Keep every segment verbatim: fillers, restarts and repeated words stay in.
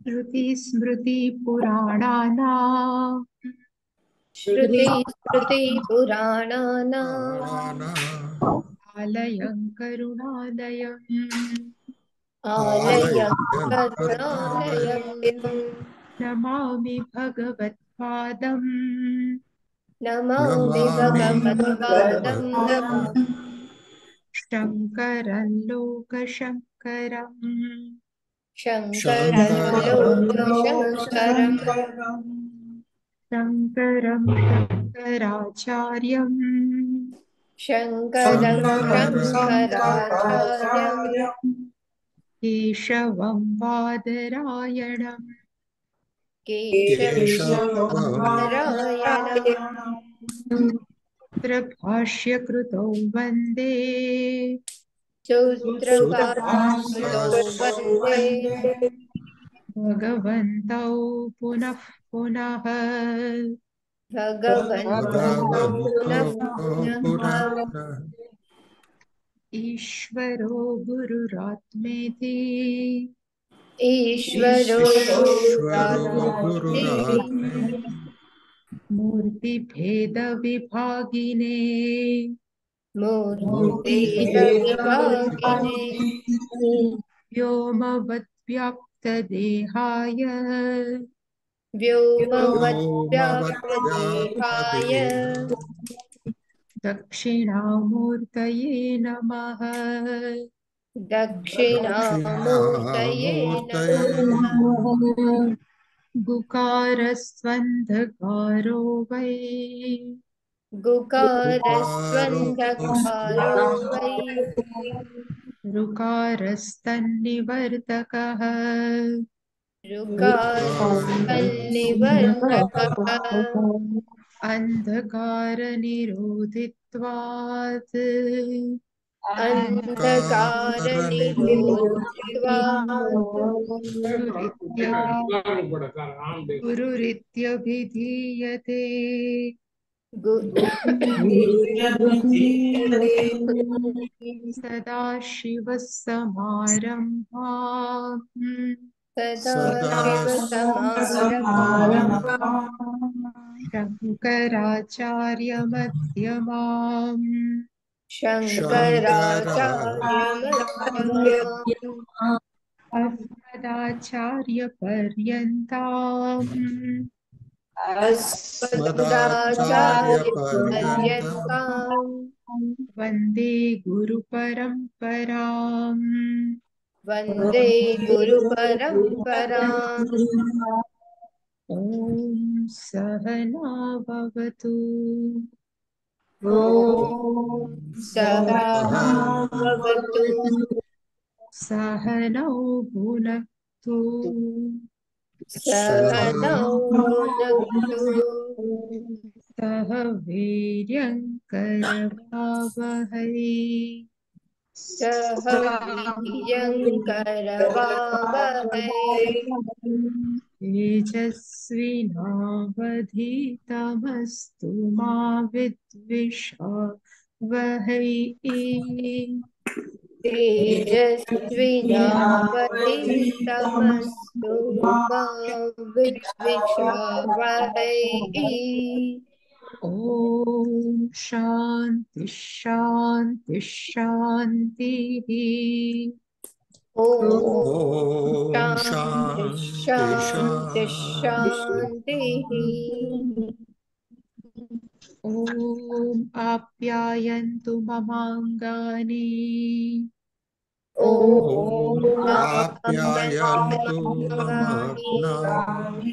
श्रुतिस्मृतिपुराणानाम् श्रुति स्मृति पुराणानाम् आलयं करुणालयम् आलयं करुणालयम् नमामि भगवत्पादम् नमामि भगवत्पादम् शङ्करं लोकशङ्करम् शङ्करं लोकशङ्करम् शङ्करं शङ्कराचार्यम् शङ्करं शङ्कराचार्यम् केशवं बादरायणम् केशवनारायणम् सूत्रभाष्यकृतौ वन्दे सूत्रभाष्यकृतो वन्दे भगवन्तौ पुनः पुनः भगवन्तो पुनः पुनः ईश्वरो गुरुरात्मेति ईश्वरो गुरुरात्मेति मूर्तिभेदविभागिने मूर्तिभेदविभागिने व्योमवद्व्याप्तदेहाय व्योमवद्व्याप्तदेहाय दक्षिणामूर्तये नमः दक्षिणामूर्तये नमः गुकारस्वन्धकारो वै गुकारस्वन्धकारो वै ऋकारस्तन्निवर्तकः ऋकारस्तन्निवर्तकः अन्धकारनिरोधित्वात् अन्धकारनिरोधित्वात् गुरुरित्य गुरुरित्यभिधीयते सदाशिवसमारम्भाम् सदाशिवसमारम्भाम् शङ्कराचार्यमध्यमाम् शङ्कराचार्यमध्यमाम् अस्मदाचार्यपर्यन्ताम् अस्मदाचार्यपर्यन्ताम् वन्दे गुरुपरम्पराम् वन्दे गुरुपरम्पराम् ॐ सहना भवतु ॐ सहना भवतु सहनौ भुनक्तु सहनौ भुनक्तु सह वीर्यङ्करवावहै सह वीर्यङ्करवावहै तेजस्विनावधीतमस्तु मा विद्विषावहै तेजस्विनावधीतमस्तु मा विद्विषावहै ॐ शान्ति शान्ति शान्तिः ॐ शान्ति शान्ति शान्तिः ॐ आप्यायन्तु ममाङ्गानि ॐ आप्यायन्तु ममाङ्गानि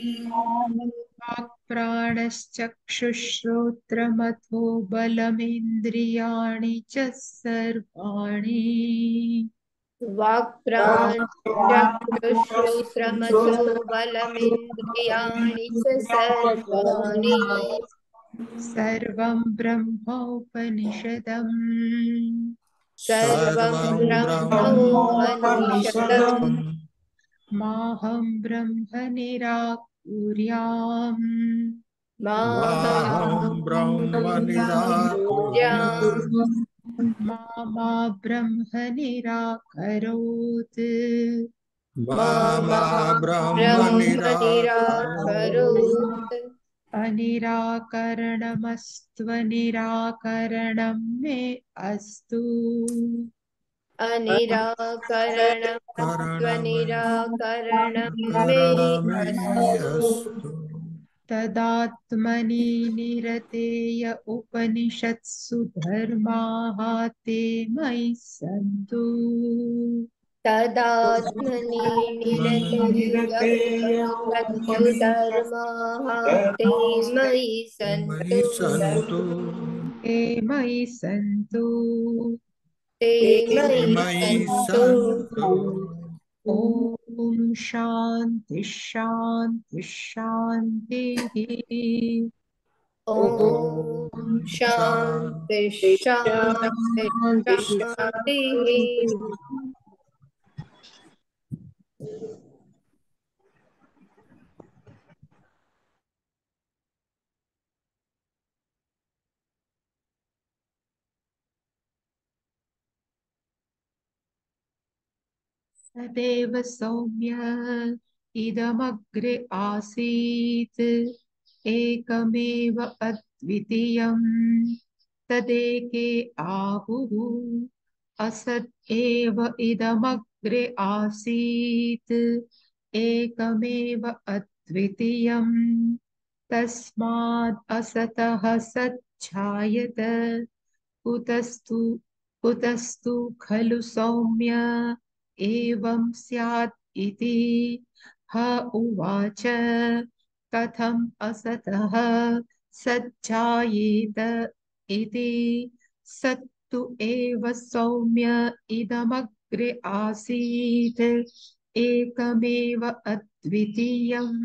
प्राणश्चक्षुश्रोत्रमथो बलमिन्द्रियाणि च सर्वाणि वाक्प्राणचक्षुश्रोत्रमथो बलमिन्द्रियाणि च सर्वाणि सर्वं ब्रह्मोपनिषदम् सर्वं ब्रह्मोपनिषदम् माहं ब्रह्म निराकुर्याम् माहं ब्रह्म निराकुर्याम् मा मा ब्रह्म निराकरोत् मम ब्रह्म ब्रह्म निराकरोत् निराकरोत् अनिराकरणमस्त्वनिराकरणं मे अस्तु। अनिराकरणं त्वनिराकरणं मे अस्तु। तदात्मनि निरतेय उपनिषत्सु धर्माः ते मयि सन्तु। तदात्मनि निरतेय उपनिषत्सु धर्माः ते मयि मयि सन्तु। सन्तु ते मयि सन्तु। ते मयि मयि सन्तु। सन्तु। ॐ शान्ति शान्ति शान्तिः। ॐ शान्ति शान्ति शान्तिः। सदैव सौम्य इदमग्रे आसीत् एकमेव अद्वितीयम् तदेके आहुः असत् एव इदमग्रे आसीत् एकमेव अद्वितीयम् तस्माद् असतः सज्जायत कुतस्तु कुतस्तु खलु सौम्य एवं स्यात् इति। ह उवाच कथम् असतः सज्जायेत इति। सत्तु एव सौम्य इदमग्रे आसीत् एकमेव अद्वितीयम्।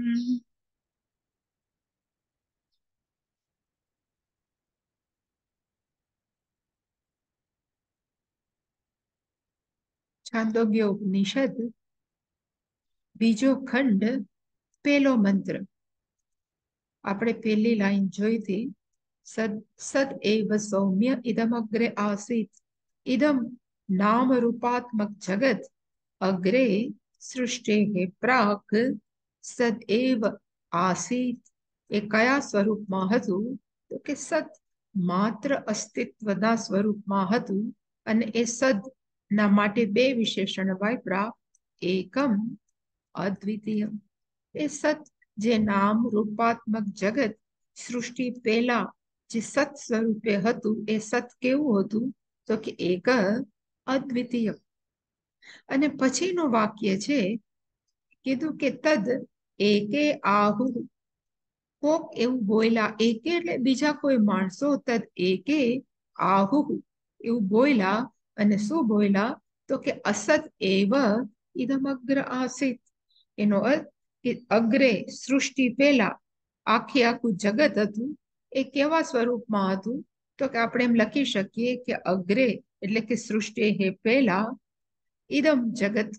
छांदोग्य उपनिषद बीजो खंड पेलो मंत्र આપણે પેલી લાઈન જોઈ थी સદ સદ એવ સૌમ્ય ઇદમગ્રે આસીત ઇદમ નામ રૂપાત્મક જગત અગ્રે સૃષ્ટિ પ્રાક સદ એવ આસીત એ કયા સ્વરૂપમાં હતું તો કે સદ માત્ર અસ્તિત્વના સ્વરૂપમાં હતું અને એ સદ ના માટે બે વિશેષણ વાપરા એકમ અદ્વિતીય એ સત જે નામ રૂપાત્મક જગત સૃષ્ટિ પહેલા જે સત સ્વરૂપે હતું એ સત કેવું હતું તો કે એક અદ્વિતીય અને પછીનું વાક્ય છે કીધું કે તદ એકે આહુ કોક એવું બોલ્યા એકે એટલે બીજા કોઈ માણસો તદ એકે આહુ એવું બોલ્યા અને શું બોલ્યા તો કે અસત એવ ઇદમગ્ર આસિત એનો અર્થ કે અગ્રે સૃષ્ટિ પહેલા આખે આખું જગત હતું એ કેવા સ્વરૂપમાં હતું તો કે આપણે એમ લખી શકીએ કે અગ્રે એટલે કે સૃષ્ટિ હે પહેલા ઇદમ જગત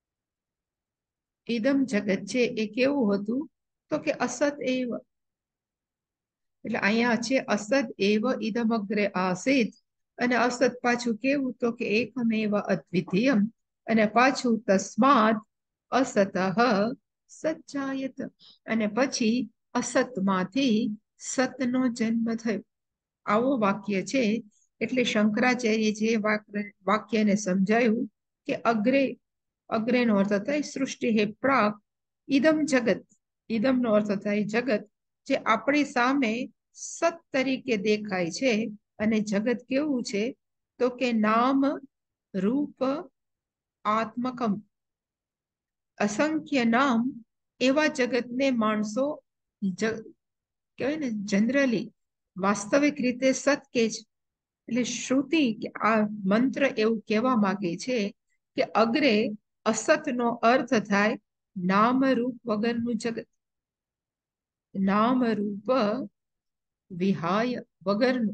ઇદમ જગત છે એ કેવું હતું તો કે અસત એવ એટલે અહીંયા છે અસત એવ ઇદમગ્રે આસિત અને અસત પાછું કેવું તો કે એકમેવ અદ્વિતીયમ અને પાછું તસ્માત અસત સચ્ચાયત અને પછી અસતમાંથી સતનો જન્મ થયો આવો વાક્ય છે એટલે શંકરાચાર્ય જે વાક્યને સમજાયું કે અગ્રે અગ્રેનો અર્થ થાય સૃષ્ટિ હે પ્રાક ઇદમ જગત ઇદમનો અર્થ થાય જગત જે આપણી સામે સત તરીકે દેખાય છે અને જગત કેવું છે તો કે નામ રૂપ આત્મકમ અસંખ્ય નામ એવા જગતને માણસો કહેવાય ને જનરલી વાસ્તવિક રીતે સત કે છે એટલે શ્રુતિ આ મંત્ર એવું કહેવા માંગે છે કે અગ્રે અસતનો અર્થ થાય નામ રૂપ વગરનું જગત નામ રૂપ વિહાય વગરનું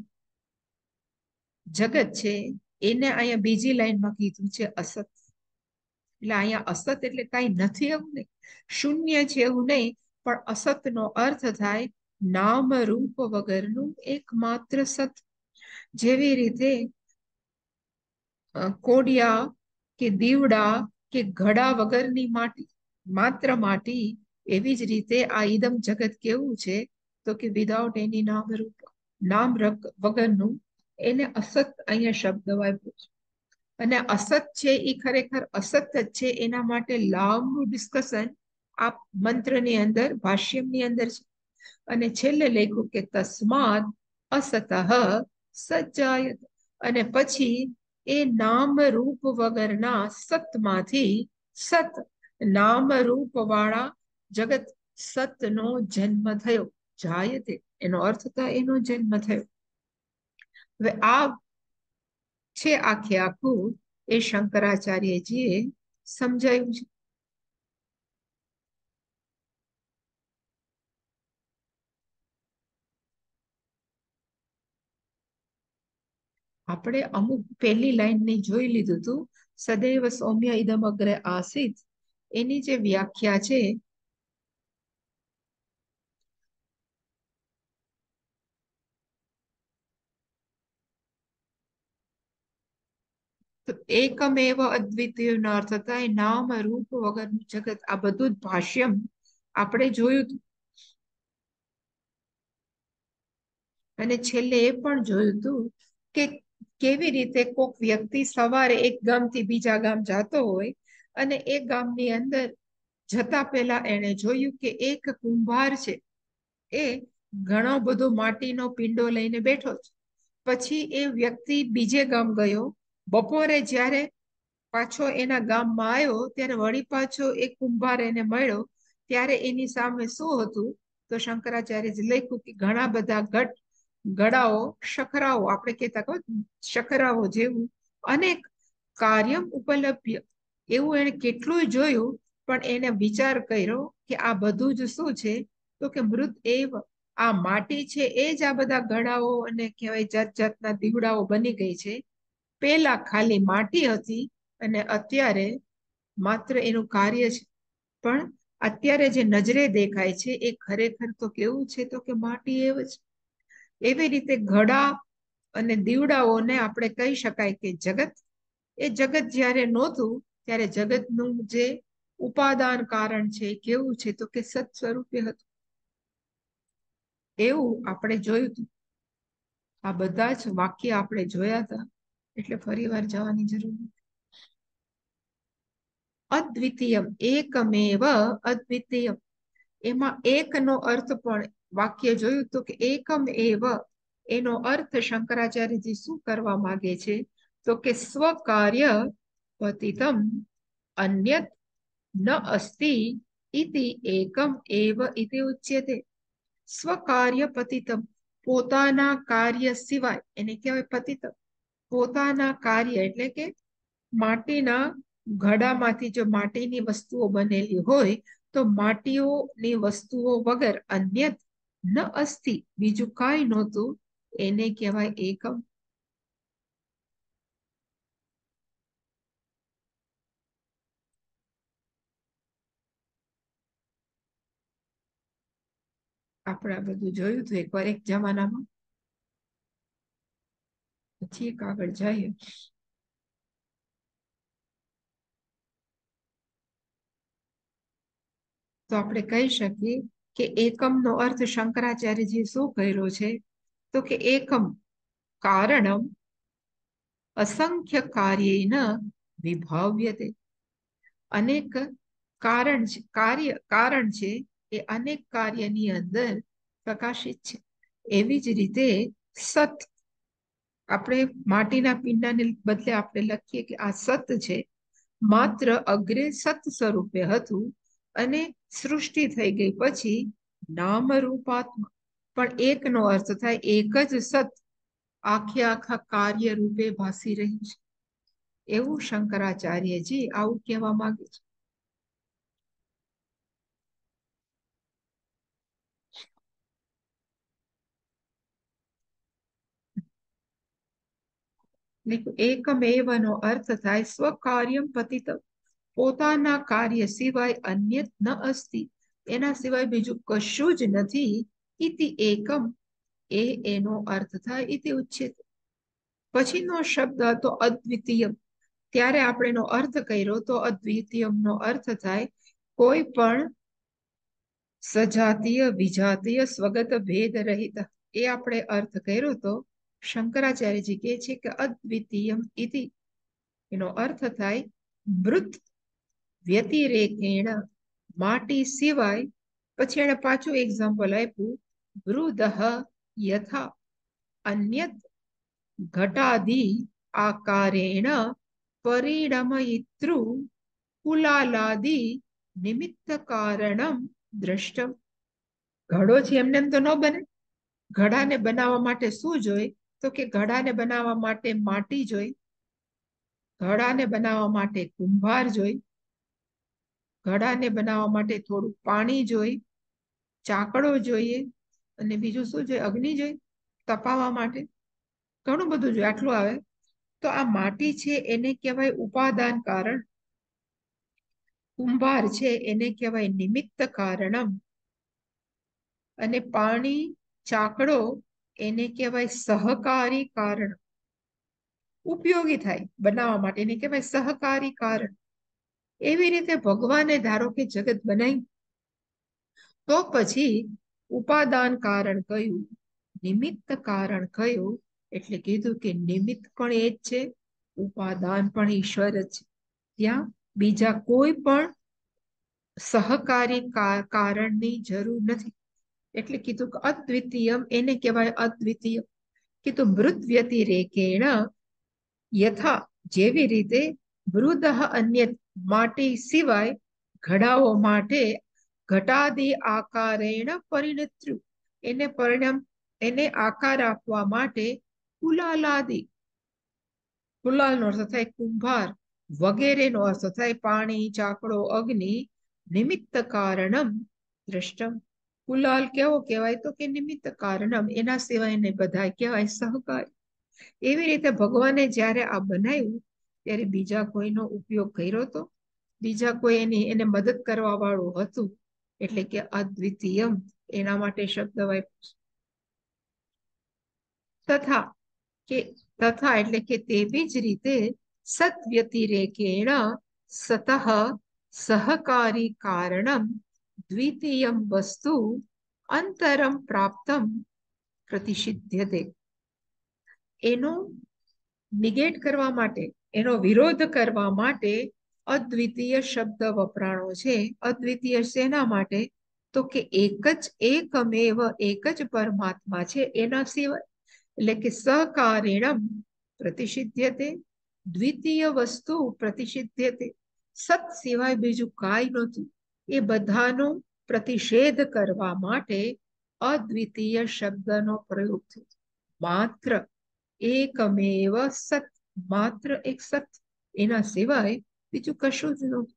જગત છે એને અહીંયા બીજી લાઈનમાં કીધું છે અસત એટલે અહીંયા અસત એટલે કઈ નથી એવું નહીં શૂન્ય છે એવું નહીં પણ અસતનો અર્થ થાય નામ રૂપ વગરનું એકમાત્ર સત જેવી રીતે કોડિયા કે દીવડા કે ઘડા વગરની માટી માત્ર માટી, એવી જ રીતે આ ઇદમ જગત કેવું છે તો કે વિધાઉટ એની નામ રૂપ, નામ વગરનું, એને અસત અહીંયા શબ્દ વાપર્યો છે. અને અસત છે એ ખરેખર અસત જ છે, એના માટે લાંબુ ડિસ્કશન આ મંત્રની અંદર, ભાષ્યમની અંદર છે. અને છેલ્લે લખ્યું કે તસ્માદ અસતઃ સજ્જાયત, અને પછી એ નામ રૂપ વગરના સતમાંથી સત, નામ રૂપ વાળા જગત સતનો જન્મ થયો. જાયતે એનો અર્થ થાય એનો જન્મ થયો. હવે આ છે આખે આખું એ શંકરાચાર્યજીએ સમજાયું છે. આપણે અમુક પહેલી લાઈન ને જોઈ લીધું હતું, સદૈવ સૌમ્ય ઇદમ અગ્રે આસિત, એની જે વ્યાખ્યા છે તો એકમેવ અદ્વિતીય અર્થ થાય નામ રૂપ વગરનું જગત. આ બધું જ ભાષ્યમ આપણે જોયું હતું. અને છેલ્લે એ પણ જોયું હતું કે કેવી રીતે કોઈક વ્યક્તિ સવારે એક ગામથી બીજા ગામ જતો હોય અને એ ગામની અંદર જતા પહેલા એને જોયું કે એક કુંભાર છે એ ઘણો બધો માટીનો પિંડો લઈને બેઠો છે. પછી એ વ્યક્તિ બીજે ગામ ગયો, બપોરે જ્યારે પાછો એના ગામમાં આવ્યો ત્યારે વળી પાછો એક કુંભાર એને મળ્યો, ત્યારે એની સામે શું હતું તો શંકરાચાર્યજી લખ્યું કે ઘણા બધા ઘટ ગળાઓ, શખરાઓ, આપણે કહેતા કહો શખરાઓ જેવું અનેક કાર્યમ ઉપલબ્ધ, એવું એને કેટલું જોયું, પણ એને વિચાર કર્યો કે આ બધું જ શું છે તો કે મૃત એવ, આ માટી છે એ જ આ બધા ગળાઓ અને કહેવાય જાત જાતના દીવડાઓ બની ગઈ છે. પેલા ખાલી માટી હતી અને અત્યારે માત્ર એનું કાર્ય છે. પણ અત્યારે જે નજરે દેખાય છે એ ખરેખર તો કેવું છે તો કે માટી એવ જ. એવી રીતે ઘડા અને દીવડાઓને આપણે કહી શકાય કે જગત. એ જગત જ્યારે નહોતું ત્યારે જગતનું જે ઉપાદાન કારણ છે કેવું છે તો કે સત સ્વરૂપે હતું. એવું આપણે જોયું હતું. આ બધા જ વાક્ય આપણે જોયા હતા, એટલે ફરી વાર જવાની જરૂર નથી. અદ્વિતીયમ એકમેવ અદ્વિતીયમ, એમાં એકનો અર્થ પણ વાક્ય જોયું તો કે એકમ એવ, એનો અર્થ શંકરાચાર્યજી શું કરવા માંગે છે તો કે સ્વકાર્ય પતિતમ અન્યત ન અસ્તિ ઇતિ એકમ એવ ઇતિ ઉચ્યતે. સ્વકાર્ય પતિતમ, પોતાના કાર્ય સિવાય, એને કહેવાય પતિતમ. પોતાના કાર્ય એટલે કે માટીના ઘડામાંથી જો માટીની વસ્તુઓ બનેલી હોય તો માટીઓની વસ્તુઓ વગર અન્યત ન અસ્તિ, બીજું કાંઈ નહોતું, એને કહેવાય એકમ. આપણે આ બધું જોયું હતું એકવાર એક જમાનામાં. પછી એક આગળ જઈએ તો આપણે કહી શકીએ કે એકમનો અર્થ શંકરાચાર્યજી શું કર્યો છે તો કે એકમ કારણમ અસંખ્ય કાર્યેન વિભાવ્યતે. અનેક કારણ કાર્ય કારણ છે એ અનેક કાર્યની અંદર પ્રકાશિત છે. એવી જ રીતે સત, આપણે માટીના પિંડાને બદલે આપણે લખીએ કે આ સત છે, માત્ર અગ્રે સત સ્વરૂપે હતું અને સૃષ્ટિ થઈ ગઈ પછી નામ રૂપાત્મક, પણ એકનો અર્થ થાય એક જ સત આખે આખા કાર્ય રૂપે ભાસી રહ્યું છે. એવું શંકરાચાર્યજી આવું કહેવા માંગે છે. એકમેવનો અર્થ થાય સ્વકાર્યમ પતિતમ, પોતાના કાર્ય સિવાય અન્યત ન અસ્તિ, એના સિવાય બીજું કશું જ નથી. ઇતિ એકમ, એ એનો અર્થ થાય ઇતિ ઉચ્ચેત. પછીનો શબ્દ હતો અદ્વિતીય. ત્યારે આપણે એનો અર્થ કર્યો તો અદ્વિતીયમનો અર્થ થાય કોઈ પણ સજાતીય વિજાતીય સ્વગત ભેદ રહિત. એ આપણે અર્થ કર્યો તો શંકરાચાર્યજી કહે છે કે અદ્વિતીયમ ઇતિ એનો અર્થ થાય મૃત વ્યતિરેકેણ, માટી સિવાય. પછી એને પાછું એક્ઝામ્પલ આપ્યું વૃદહ યથા અન્યત ઘટાદિ આકારેણ પરિણમયિતૃ કુલાલાદિ નિમિત્ત કારણમ દ્રષ્ટમ. ઘડો છે એમને એમ તો ન બને. ઘડાને બનાવવા માટે શું જોઈ? તો કે ઘડાને બનાવવા માટે માટી જોઈ, ઘડાને બનાવવા માટે કુંભાર જોઈ, ઘડાને બનાવવા માટે થોડું પાણી જોઈ, ચાકડો જોઈએ, અને બીજું શું જોઈએ? અગ્નિ જોઈ તપાવવા માટે. ઘણું બધું જોઈએ. આટલું આવે તો આ માટી છે એને કહેવાય ઉપાદાન કારણ, કુંભાર છે એને કહેવાય નિમિત્ત કારણમ, અને પાણી ચાકડો એને કહેવાય સહકારી કારણ. ઉપયોગી થાય બનાવવા માટે એને કહેવાય સહકારી કારણ. એવી રીતે ભગવાને ધારો કે જગત બનાવ્યું તો પછી ઉપાદાન કારણ કયું, નિમિત્ત કારણ કયું? એટલે કીધું કે નિમિત્ત પણ એ જ છે, ઉપાદાન પણ ઈશ્વર જ છે. ત્યાં બીજા કોઈ પણ સહકારી કારણની જરૂર નથી. એટલે કીધું કે અદ્વિતીયમ એને કહેવાય અદ્વિતીય. કીધું મૃત વ્યતિરેકેણ યથા જેવી રીતે મૃદહ અન્ય માટી સિવાય ઘડાઓ માટે ઘટાદિ આકારેણ પરિણત્રુ એને પરિણામ એને આકાર આપવા માટે કુલાલાદિ, કુલાલનો અર્થ થાય કુંભાર, વગેરેનો અર્થ થાય પાણી ચાકડો અગ્નિ, નિમિત્ત કારણમ દ્રષ્ટમ. કુલાલ કેવો કહેવાય? તો કે નિમિત્ત કારણમ, એના સિવાયને બધા કહેવાય સહકારી. એવી રીતે ભગવાને જ્યારે આ બનાવ્યું ત્યારે બીજા કોઈનો ઉપયોગ કર્યો તો? બીજા કોઈ એની એને મદદ કરવા વાળું હતું, એટલે કે અદ્વિતીયમ એના માટે શબ્દ વાપર્યો. તથા કે તથા એટલે કે તેવી જ રીતે સત વ્યતિરેકેણ સતઃ સહકારી કારણમ દ્વિતીયમ વસ્તુ અંતરમ પ્રાપ્તમ પ્રતિષિધ્યતે. એનો નિગેટ કરવા માટે, એનો વિરોધ કરવા માટે અદ્વિતીય શબ્દ વપરાણો છે. અદ્વિતીય શેના માટે? તો કે એક જ એકમેવ એક જ પરમાત્મા છે, એના સિવાય એટલે કે સહકારેણમ પ્રતિષિધ્યતે, દ્વિતીય વસ્તુ પ્રતિષિધ્યતે. સત સિવાય બીજું કાંઈ નહોતું. એ બધાનો પ્રતિષેધ કરવા માટે અદ્વિતીય શબ્દનો પ્રયોગ થયો. માત્ર એકમેવ સત, માત્ર એક સત, એના સિવાય બીજું કશું જ નહોતું.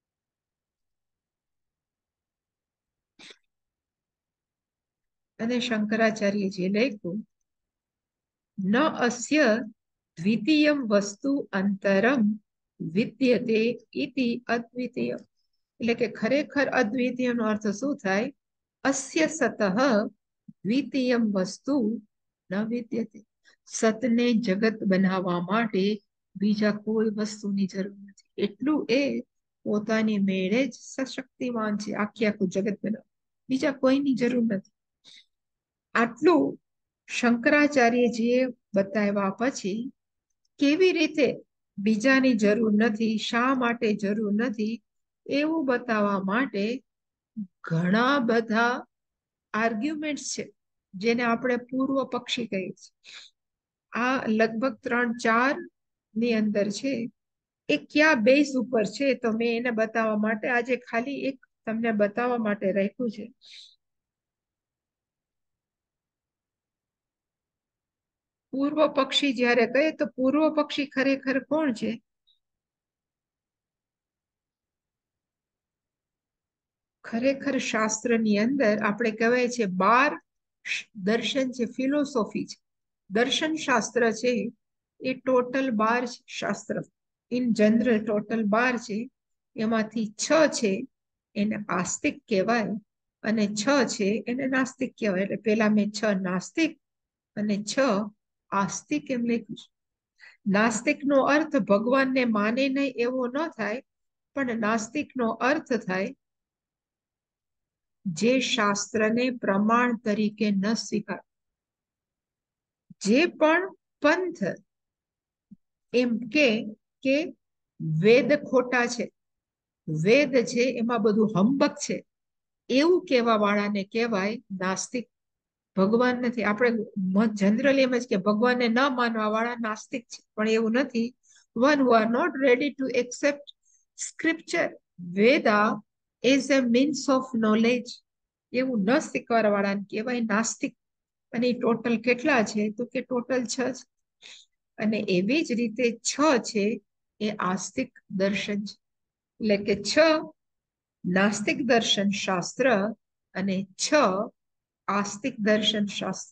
અને શંકરાચાર્યજીએ લખ્યું ન અસ્ય દ્વિતીયમ વસ્તુ અંતરમ વિદ્યતે ઇતિ અદ્વિતીય. એટલે કે ખરેખર અદ્વિતીયનો અર્થ શું થાય? અસ્ય સતઃ દ્વિતીયમ વસ્તુ ન વિદ્યતે. સતને જગત બનાવવા માટે બીજા કોઈ વસ્તુની જરૂર નથી. એટલું એ પોતાની મેળે જ સશક્તિમાન છે. આખી આખું જગત બનાવ, બીજા કોઈની જરૂર નથી. આટલું શંકરાચાર્યજીએ બતાવ્યા પછી કેવી રીતે બીજાની જરૂર નથી, શા માટે જરૂર નથી, એવું બતાવવા માટે ઘણા બધા આર્ગ્યુમેન્ટ્સ છે, જેને આપણે પૂર્વ પક્ષી કહીએ છીએ. આ લગભગ ત્રણ ચાર ની અંદર છે. એ ક્યાં બેઝ ઉપર છે તો મેં એને બતાવવા માટે આજે ખાલી એક તમને બતાવવા માટે રાખ્યું છે. પૂર્વ પક્ષી જ્યારે કહે તો પૂર્વ પક્ષી ખરેખર કોણ છે? ખરેખર શાસ્ત્રની અંદર આપણે કહેવાય છે બાર દર્શન છે, ફિલોસોફી છે. દર્શન શાસ્ત્ર છે એ ટોટલ બાર શાસ્ત્ર, ઇન જનરલ ટોટલ બાર છે. એમાંથી છ છે એને આસ્તિક કહેવાય અને છ છે એને નાસ્તિક કહેવાય. એટલે પેલા મેં છ નાસ્તિક અને છ આસ્તિક એમ લખ્યું છે. નાસ્તિકનો અર્થ ભગવાનને માને નહીં એવો ન થાય, પણ નાસ્તિકનો અર્થ થાય જે શાસ્ત્રને પ્રમાણ તરીકે ન સ્વીકાર, જે પણ પંથ એમ કે કે વેદ ખોટા છે, વેદ છે એમાં બધું હંબક છે, એવું કહેવા વાળાને કહેવાય નાસ્તિક. ભગવાન નથી, આપણે જનરલી એમ જ કે ભગવાનને ન માનવા વાળા નાસ્તિક છે, પણ એવું નથી. One who are not ready to accept scripture Veda as a means of knowledge, એવું ન સ્વીકારવા વાળાને કહેવાય નાસ્તિક. અને ટોટલ કેટલા છે તો કે ટોટલ છ છે. અને એવી જ રીતે છ છે એ આસ્તિક દર્શન છે. એટલે કે છ નાસ્તિક દર્શન શાસ્ત્ર અને છ આસ્તિક દર્શન શાસ્ત્ર.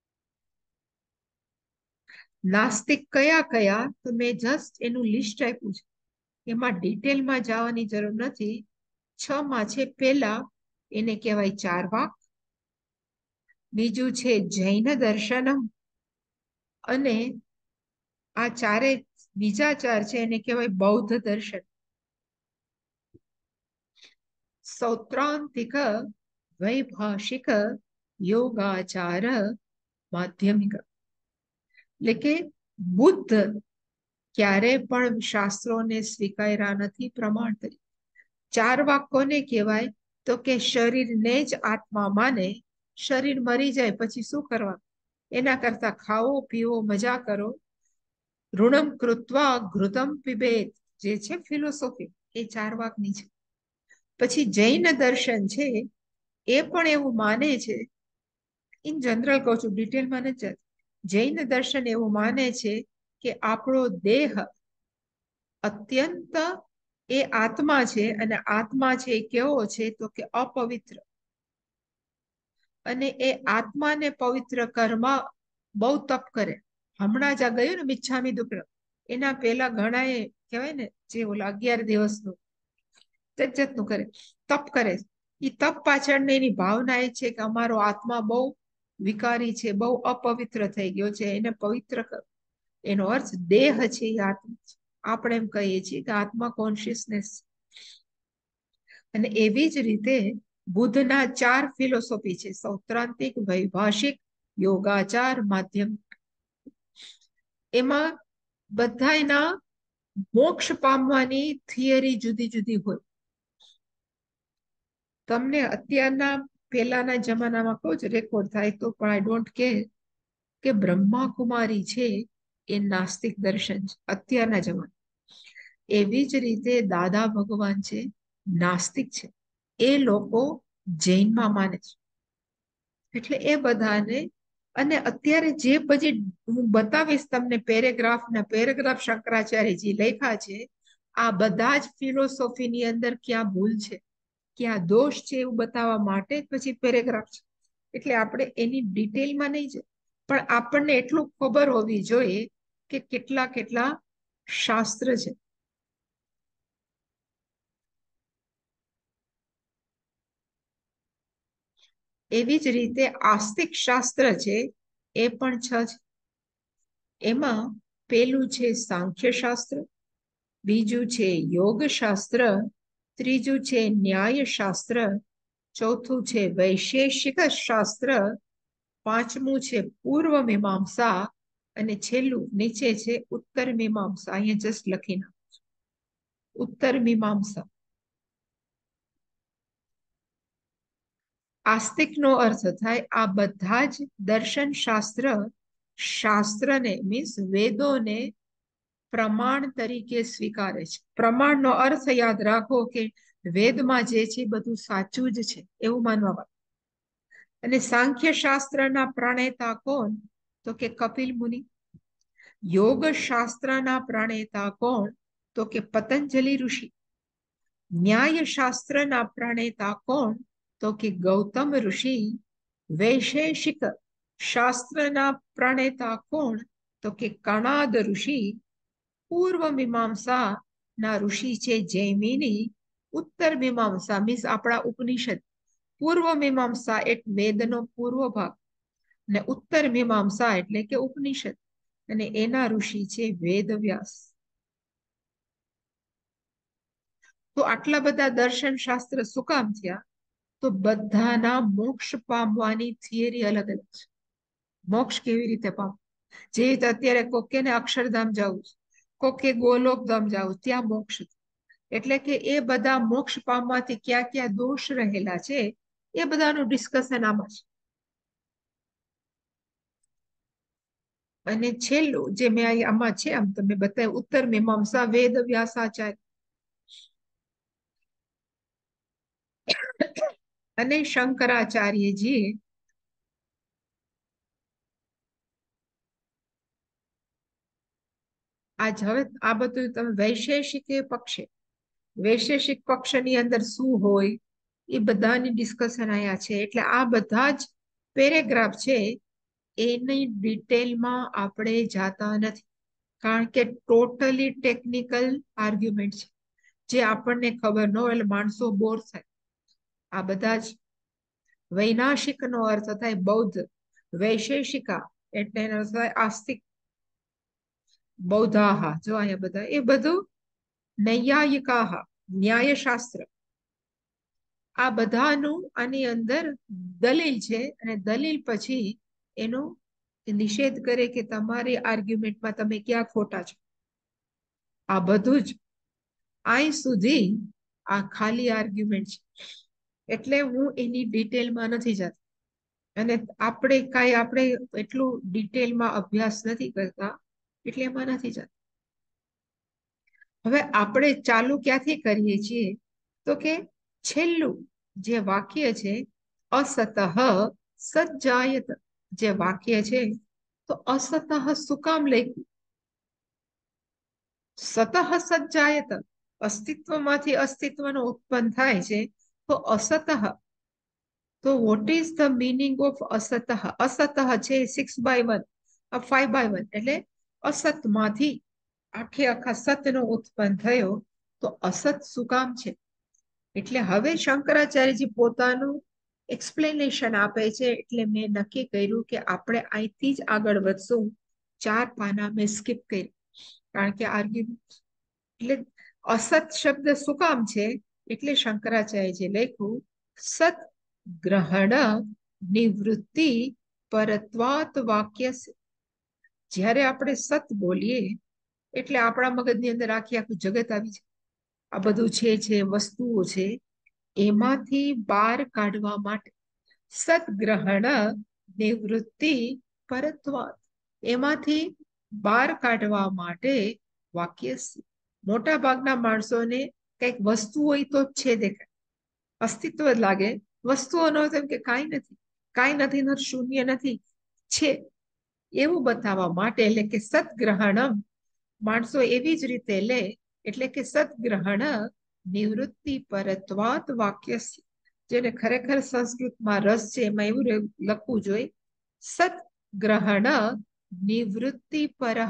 નાસ્તિક કયા કયા તો મેં જસ્ટ એનું લિસ્ટ આપ્યું છે, એમાં ડિટેલમાં જવાની જરૂર નથી. છ માં છે પેલા એને કહેવાય ચારવાક, બીજું છે જૈન દર્શનમ, અને આ ચારે બીજા ચાર છે એને કહેવાય બૌદ્ધ દર્શન. સૌત્રાંતિક વૈભાષિક યોગાચાર માધ્યમિક. એટલે કે બુદ્ધ ક્યારે પણ શાસ્ત્રોને સ્વીકાર્યા નથી પ્રમાણ તરીકે. ચાર વાક કોને કહેવાય તો કે શરીરને જ આત્મા માને, શરીર મરી જાય પછી શું કરવા, એના કરતા ખાવો પીવો મજા કરો. ઋણમ કૃત્વા ઘૃતમ પીબેત, જે છે ફિલોસોફી, એ ચાર વાકની છે. પછી જૈન દર્શન છે એ પણ એવું માને છે, ઇન જનરલ કહું છું, ડિટેલમાં નથી જતી. જૈન દર્શન એવું માને છે કે આપણો દેહ અત્યંત એ આત્મા છે, અને આત્મા છે એ કેવો છે તો કે અપવિત્ર, અને એ આત્માને પવિત્ર કરવા બહુ તપ કરે. હમણાં જ આ ગયું ને મિચ્છામી દુક્કડમ, એના પેલા ઘણા એ કહેવાય ને જે ઓલા અગિયાર દિવસનું જતનું કરે, તપ કરે. એ તપ પાછળની એની ભાવના એ છે કે અમારો આત્મા બહુ વિકારી છે, બહુ અપવિત્ર થઈ ગયો છે, એને પવિત્ર કરો. એનો અર્થ દેહ છે એ આત્મા છે. આપણે એમ કહીએ છીએ કે આત્મા કોન્શિયસનેસ. અને એવી જ રીતે બુદ્ધના ચાર ફિલોસોફી છે, સૌત્રાંતિક, વૈભાષિક, યોગાચાર, માધ્યમ. એમાં બધા એના મોક્ષ પામવાની થિયરી જુદી જુદી હોય. તમને અત્યારના પહેલાના જમાનામાં કહું જ રેકોર્ડ થાય તો, પણ આઈ ડોન્ટ કેર, કે બ્રહ્માકુમારી છે એ નાસ્તિક દર્શન છે અત્યારના જમાના. એવી જ રીતે દાદા ભગવાન છે નાસ્તિક છે, એ લોકો જૈનમાં માને છે. એટલે એ બધાને, અને અત્યારે જે પછી હું બતાવીશ તમને પેરેગ્રાફ ના પેરેગ્રાફ શંકરાચાર્યજી લખ્યા છે, આ બધા જ ફિલોસોફીની અંદર ક્યાં ભૂલ છે, ક્યાં દોષ છે એવું બતાવવા માટે પછી પેરેગ્રાફ છે. એટલે આપણે એની ડિટેલમાં નહીં જાય, પણ આપણને એટલું ખબર હોવી જોઈએ કે કેટલા કેટલા શાસ્ત્ર છે. એવી જ રીતે આસ્તિક શાસ્ત્ર છે એ પણ છ છે. એમાં પેલું છે સાંખ્ય શાસ્ત્ર, બીજું છે યોગ શાસ્ત્ર, ત્રીજું છે ન્યાય શાસ્ત્ર, ચોથું છે વૈશેષિક શાસ્ત્ર, પાંચમું છે પૂર્વ મીમાંસા, અને છેલ્લું નીચે છે ઉત્તર મીમાંસા. અહીંયા જસ્ટ લખી નાખું, ઉત્તર મીમાંસા. આસ્તિકનો અર્થ થાય આ બધા જ દર્શન શાસ્ત્ર શાસ્ત્રને મીન્સ વેદોને પ્રમાણ તરીકે સ્વીકારે છે. પ્રમાણનો અર્થ યાદ રાખો કે વેદમાં જે છે બધું સાચું જ છે એવું માનવા. અને સાંખ્ય શાસ્ત્રના પ્રણેતા કોણ તો કે કપિલ મુનિ. યોગ શાસ્ત્રના પ્રણેતા કોણ તો કે પતંજલિ ઋષિ. ન્યાય શાસ્ત્રના પ્રણેતા કોણ તો કે ગૌતમ ઋષિ. વૈશેષિક શાસ્ત્રના પ્રણેતા કોણ તો કે કણાદ ઋષિ. પૂર્વ મીમાંસા ના ઋષિ છે જૈમિની. ઉત્તર મીમાંસા મીન્સ આપણા ઉપનિષદ. પૂર્વ મીમાંસા એક વેદનો પૂર્વ ભાગ, ને ઉત્તર મીમાંસા એટલે કે ઉપનિષદ. અને એના ઋષિ છે વેદવ્યાસ. તો આટલા બધા દર્શન શાસ્ત્ર શું કામ થયા? તો બધાના મોક્ષ પામવાની થિયરી અલગ અલગ છે. મોક્ષ કેવી રીતે પામ, જે રીતે અત્યારે કોકે ને અક્ષરધામ જવું, કોકે ગોલોકધામ જવું, ત્યાં મોક્ષ. એટલે કે એ બધા મોક્ષ પામવાથી ક્યાં ક્યાં દોષ રહેલા છે એ બધાનું ડિસ્કશન આમાં છે. અને છેલ્લું જે મેં આમાં છે આમ તમે બતાવ્યું, ઉત્તર મીમાંસા વેદ વ્યાસાચાર્ય અને શંકરાચાર્યજી આજ હવે આ બધું તમે વૈશેષિક પક્ષે, વૈશેષિક પક્ષની અંદર શું હોય એ બધાની ડિસ્કશન અહીંયા છે. એટલે આ બધા જ પેરેગ્રાફ છે એની ડિટેલમાં આપણે જાતા નથી, કારણ કે ટોટલી ટેકનિકલ આર્ગ્યુમેન્ટ છે, જે આપણને ખબર ન હોય એટલે માણસો બોર થાય. આ બધા જ વૈનાશિક નો અર્થ થાય બૌદ્ધ, વૈશેષિકા એટલે એનો અર્થ થાય આસ્તિક, બૌદ્ધાહા જો અહીંયા બધા એ બધું નૈયાયિકાહા ન્યાયશાસ્ત્ર, આ બધાનું આની અંદર દલીલ છે. અને દલીલ પછી એનો નિષેધ કરે કે તમારી આર્ગ્યુમેન્ટમાં તમે ક્યાં ખોટા છો. આ બધું જ અહીં સુધી આ ખાલી આર્ગ્યુમેન્ટ છે. એટલે હું એની ડિટેલમાં નથી જતી, અને આપણે કાંઈ આપણે એટલું ડિટેલમાં અભ્યાસ નથી કરતા એટલે એમાં નથી જતા. હવે આપણે ચાલુ ક્યાંથી કરીએ છીએ? તો કે છેલ્લું જે વાક્ય છે અસતઃ સજ્જાયત, જે વાક્ય છે તો અસતઃ શું કામ લખ્યું? સતઃ સજ્જાયત, અસ્તિત્વમાંથી અસ્તિત્વનો ઉત્પન્ન થાય છે. તો અસતઃ, તો what is the meaning of અસતઃ? અસતઃ છે six by one, five by one, એટલે અસતમાંથી આખે આખા સતનો ઉત્પન્ન થયો. તો અસત શું કામ છે? એટલે હવે શંકરાચાર્યજી પોતાનું એક્સપ્લેનેશન આપે છે. એટલે મેં નક્કી કર્યું કે આપણે અહીંથી જ આગળ વધશું. ચાર પાના મેં સ્કીપ કર્યું, કારણ કે આર્ગ્યુમેન્ટ. એટલે અસત શબ્દ શું કામ છે? એટલે શંકરાચાર્યજી લખ્યું સત ગ્રહણ નિવૃત્તિ પરત્વાત વાક્ય. જ્યારે આપણે સત બોલીએ એટલે આપણા મગજની અંદર આખી આખું જગત આવી જાય. આ બધું છે છે વસ્તુઓ છે, એમાંથી બહાર કાઢવા માટે સદગ્રહણ નિવૃત્તિ પરત્વાત, એમાંથી બહાર કાઢવા માટે વાક્ય. મોટા ભાગના માણસોને કઈક વસ્તુ હોય તો જ છે દેખાય, અસ્તિત્વ જ લાગે. વસ્તુઓ ન હોય કે કાંઈ નથી, કાંઈ નથી ન શૂન્ય નથી, છે એવું બતાવવા માટે. એટલે કે સદગ્રહણમ માણસો એવી જ રીતે લે. એટલે કે સદગ્રહણ નિવૃત્તિ પરત્વાત વાક્ય, જેને ખરેખર સંસ્કૃતમાં રસ છે એમાં એવું લખવું જોઈએ સદગ્રહણ નિવૃત્તિ પરહ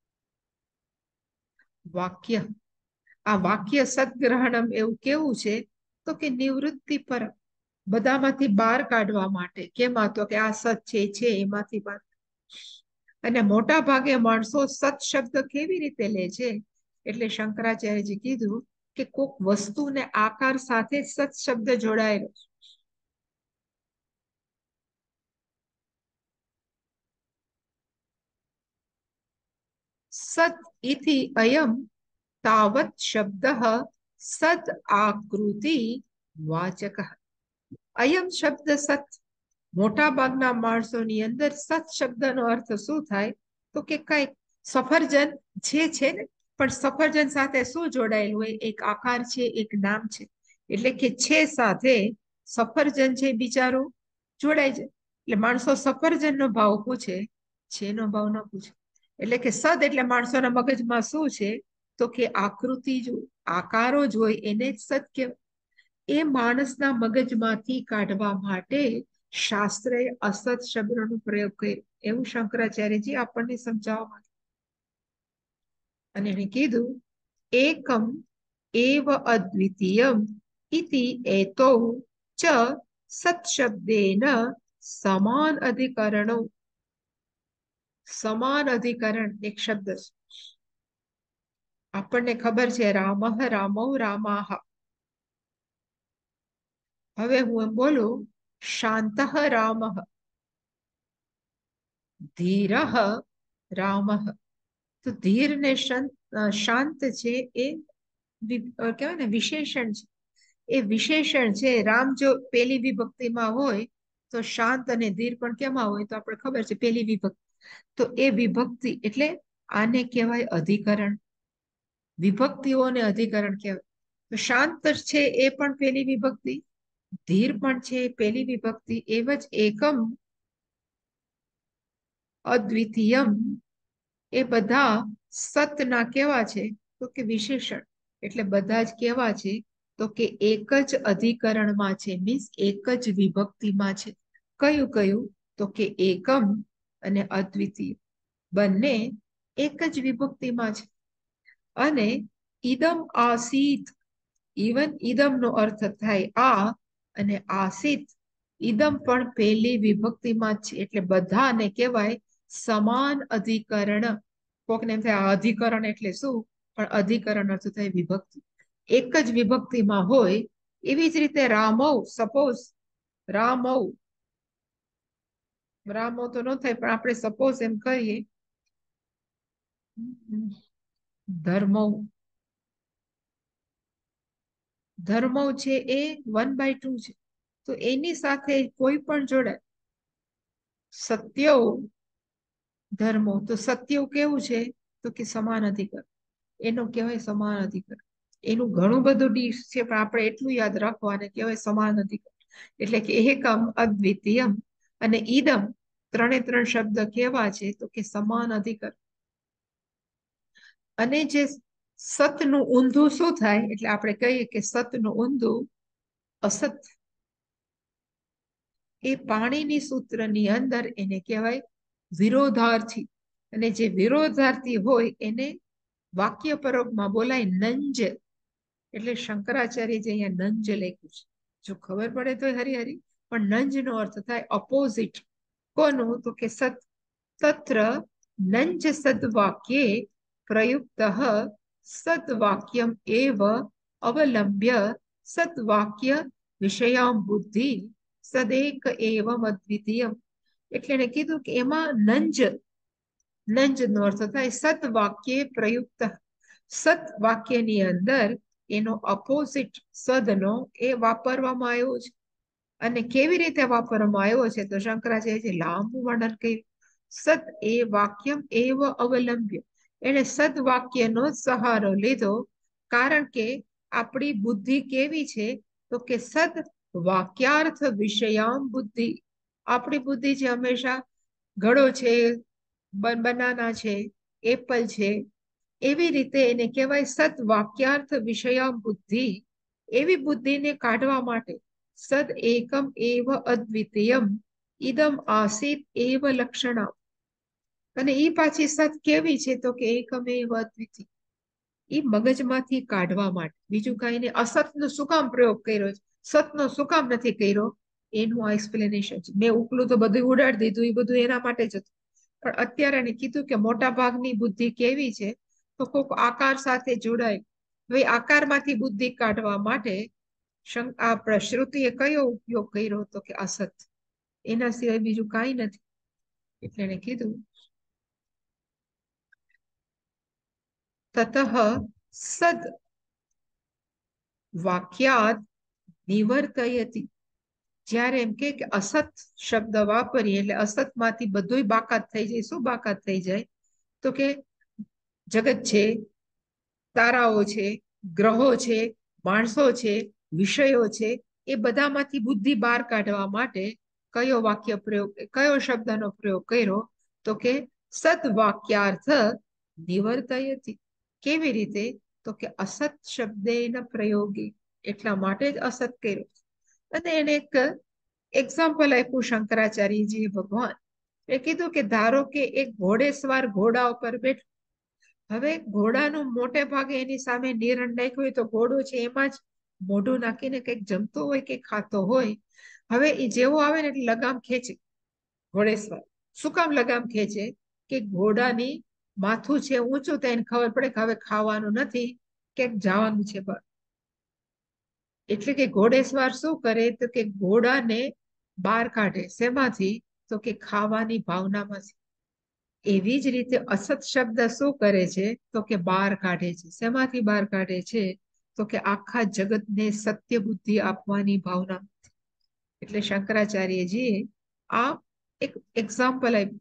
વાક્ય. આ વાક્ય સદગ્રહણમ એવું કેવું છે? તો કે નિવૃત્તિ પર, બધામાંથી બહાર કાઢવા માટે. કેમાં? તો કે આ સત છે છે એમાંથી બહાર. અને મોટા ભાગે માણસો સત શબ્દ કેવી રીતે લે છે? એટલે શંકરાચાર્યજી કીધું કે કોઈક વસ્તુને આકાર સાથે સત શબ્દ જોડાયેલો છે. સત ઇતિ અયમ તાવત શબ્દ સદ આકૃતિ વાચક. અયમ શબ્દ સત, મોટા ભાગના માણસોની અંદર સત શબ્દનો અર્થ શું થાય? તો કે કઈક સફરજન જે છે ને, પણ સફરજન સાથે શું જોડાયેલું હોય? એક આકાર છે, એક નામ છે. એટલે કે છે સાથે સફરજન છે બિચારું જોડાય છે. એટલે માણસો સફરજન નો ભાવ પૂછે, છે નો ભાવ ન પૂછે. એટલે કે સદ એટલે માણસોના મગજમાં શું છે? તો કે આકૃતિ જો આકારો જ હોય એને જ સદ કહેવાય. એ માણસના મગજમાંથી કાઢવા માટે શાસ્ત્રએ અસત શબ્દનો પ્રયોગ કર્યો, એવું શંકરાચાર્યજી આપણને સમજાવવા માંગે. અને એને કીધું એકમ એવ અદ્વિતીયમ ઇતિ એતો ચ સત શબ્દેન સમાન અધિકરણો. સમાન અધિકરણ એક શબ્દ છે. આપણને ખબર છે રામઃ રામૌ રામાહ. હવે હું એમ બોલું શાંતઃ રામઃ, ધીરઃ રામઃ. તો ધીર ને શાંત છે એ કહેવાય ને વિશેષણ છે. એ વિશેષણ છે. રામ જો પેલી વિભક્તિમાં હોય તો શાંત અને ધીર પણ કેમાં હોય તો આપણે ખબર છે પેલી વિભક્તિ. તો એ વિભક્તિ એટલે આને કહેવાય અધિકરણ. વિભક્તિઓને અધિકરણ કહેવાય. તો શાંત છે એ પણ પેલી વિભક્તિ, ધીર પણ છે પેલી વિભક્તિ. એવ જ એકમ અદ્વિતીયમ એ બધા સતના કેવા છે તો કે વિશેષણ. એટલે બધા જ કેવા છે તો કે એક જ અધિકરણમાં છે, મીન્સ એક જ વિભક્તિમાં છે. કયું કયું તો કે એકમ અને અદ્વિતીય બંને એક જ વિભક્તિમાં છે. અને ઈદમ આસીત, ઇવન ઈદમ નો અર્થ થાય આ, અને આસિત ઈદમ પણ પહેલી વિભક્તિમાં જ છે. એટલે બધાને કહેવાય સમાન અધિકરણ. કોકને એમ થાય અધિકરણ એટલે શું, પણ અધિકરણ અર્થ થાય વિભક્તિ. એક જ વિભક્તિમાં હોય. એવી જ રીતે રામૌ, સપોઝ રામૌ, રામૌ તો ન થાય પણ આપણે સપોઝ એમ કહીએ ધર્મૌ. ધર્મો છે એ વન બાય ટુ છે. તો એની સાથે કોઈ પણ જોડાય. સત્યવ ધર્મો, તો સત્યવ કેવું છે તો કે સમાન અધિકરણ. એનો કહેવાય સમાન અધિકરણ. એનું ઘણું બધું ડીશ છે પણ આપણે એટલું યાદ રાખવાને કહેવાય સમાન અધિકરણ. એટલે કે એકમ અદ્વિતીયમ અને ઈદમ ત્રણે ત્રણ શબ્દ કેવા છે તો કે સમાન અધિકરણ. અને જે સતનું ઊંધું શું થાય, એટલે આપણે કહીએ કે સતનું ઊંધું અસત. એ પાણીની સૂત્રની અંદર એને કહેવાય વિરોધાર્થી. અને જે વિરોધાર્થી હોય એને વાક્ય પરોપમાં બોલાય નંજ. એટલે શંકરાચાર્ય જે અહીંયા નંજ લખ્યું છે, જો ખબર પડે તો હરિહરી, પણ નંજ નો અર્થ થાય અપોઝિટ. કોનું તો કે સત. તત્ર નંજ સદવાક્યે પ્રયુક્ત સદવાક્યમ એવ અવલંબ્ય સદવાક્ય વિષયામ બુદ્ધિ સદેક એવમ અદ્વિતીયમ. એટલે એને કીધું કે એમાં નંજ, નંજ નો અર્થ થાય સદવાક્યે પ્રયુક્ત. સત વાક્યની અંદર એનો અપોઝિટ સદનો એ વાપરવામાં આવ્યો છે. અને કેવી રીતે વાપરવામાં આવ્યો છે તો શંકરાચાર્ય લાંબુ વર્ણન કર્યું. સત એ વાક્યમ એવ અવલંબ્ય. એને સદ વાક્યનો સહારો લીધો. કારણ કે આપણી બુદ્ધિ કેવી છે તો કે સદ વાક્યાર્થ વિષયામ બુદ્ધિ. આપણી બુદ્ધિ છે હંમેશા ઘડો છે, બનાના છે, એપલ છે, એવી રીતે એને કહેવાય સદ વાક્યાર્થ વિષયામ બુદ્ધિ. એવી બુદ્ધિને કાઢવા માટે સદ એકમ એવ અદ્વિતીયમ ઇદમ આસિત એવ લક્ષણા. અને ઈ પાછી સત કેવી છે તો કે એકમ એવ અદ્વિતીય. એ મગજમાંથી કાઢવા માટે, બીજું કઈ નહીં. અસતનો શું કામ પ્રયોગ કર્યો છે, સતનો શું કામ નથી કર્યો, એનું આ એક્સપ્લેનેશન છે. મેં ઉપલું તો બધું ઉડાડી દીધું, એ બધું એના માટે જ હતું. પણ અત્યારે એને કીધું કે મોટા ભાગની બુદ્ધિ કેવી છે તો કોઈક આકાર સાથે જોડાય. હવે આકારમાંથી બુદ્ધિ કાઢવા માટે આ પ્રશ્રુતિએ કયો ઉપયોગ કર્યો તો કે અસત. એના સિવાય બીજું કાંઈ નથી. એટલે એને કીધું તતઃ સદ વાક્યાત નિવર્તયતિ. જ્યારે એમ કે અસત શબ્દ વાપરીએ એટલે અસતમાંથી બધું બાકાત થઈ જાય. શું બાકાત થઈ જાય તો કે જગત છે, તારાઓ છે, ગ્રહો છે, માણસો છે, વિષયો છે, એ બધામાંથી બુદ્ધિ બહાર કાઢવા માટે કયો વાક્ય પ્રયોગ, કયો શબ્દનો પ્રયોગ કર્યો તો કે સદ વાક્યાર્થ નિવર્તયતિ. કેવી રીતે તો કે અસત શબ્દેના પ્રયોગી. એટલા માટે જ અસત કર્યો. અને એને એક એક્ઝામ્પલ આપ્યું શંકરાચાર્યજી ભગવાન. એ કીધું કે ધારો કે એક ઘોડેસવાર ઘોડા ઉપર બેઠો. હવે ઘોડાનું મોટે ભાગે એની સામે નિરણ નાખ્યું હોય તો ઘોડો છે એમાં જ મોઢું નાખીને કંઈક જમતો હોય કે ખાતો હોય. હવે એ જેવો આવે ને એટલે લગામ ખેંચે ઘોડેસવાર. શું કામ લગામ ખેંચે કે ઘોડાની માથું છે ઊંચું તો એને ખબર પડે કે હવે ખાવાનું નથી, ક્યાંક જવાનું છે બહાર. એટલે કે ઘોડેસવાર શું કરે તો કે ઘોડાને બહાર કાઢે. શેમાંથી? તો કે ખાવાની ભાવનામાંથી. એવી જ રીતે અસત શબ્દ શું કરે છે તો કે બહાર કાઢે છે. શેમાંથી બહાર કાઢે છે? તો કે આખા જગતને સત્ય બુદ્ધિ આપવાની ભાવના. એટલે શંકરાચાર્યજીએ આ એક એક્ઝામ્પલ આપ્યું.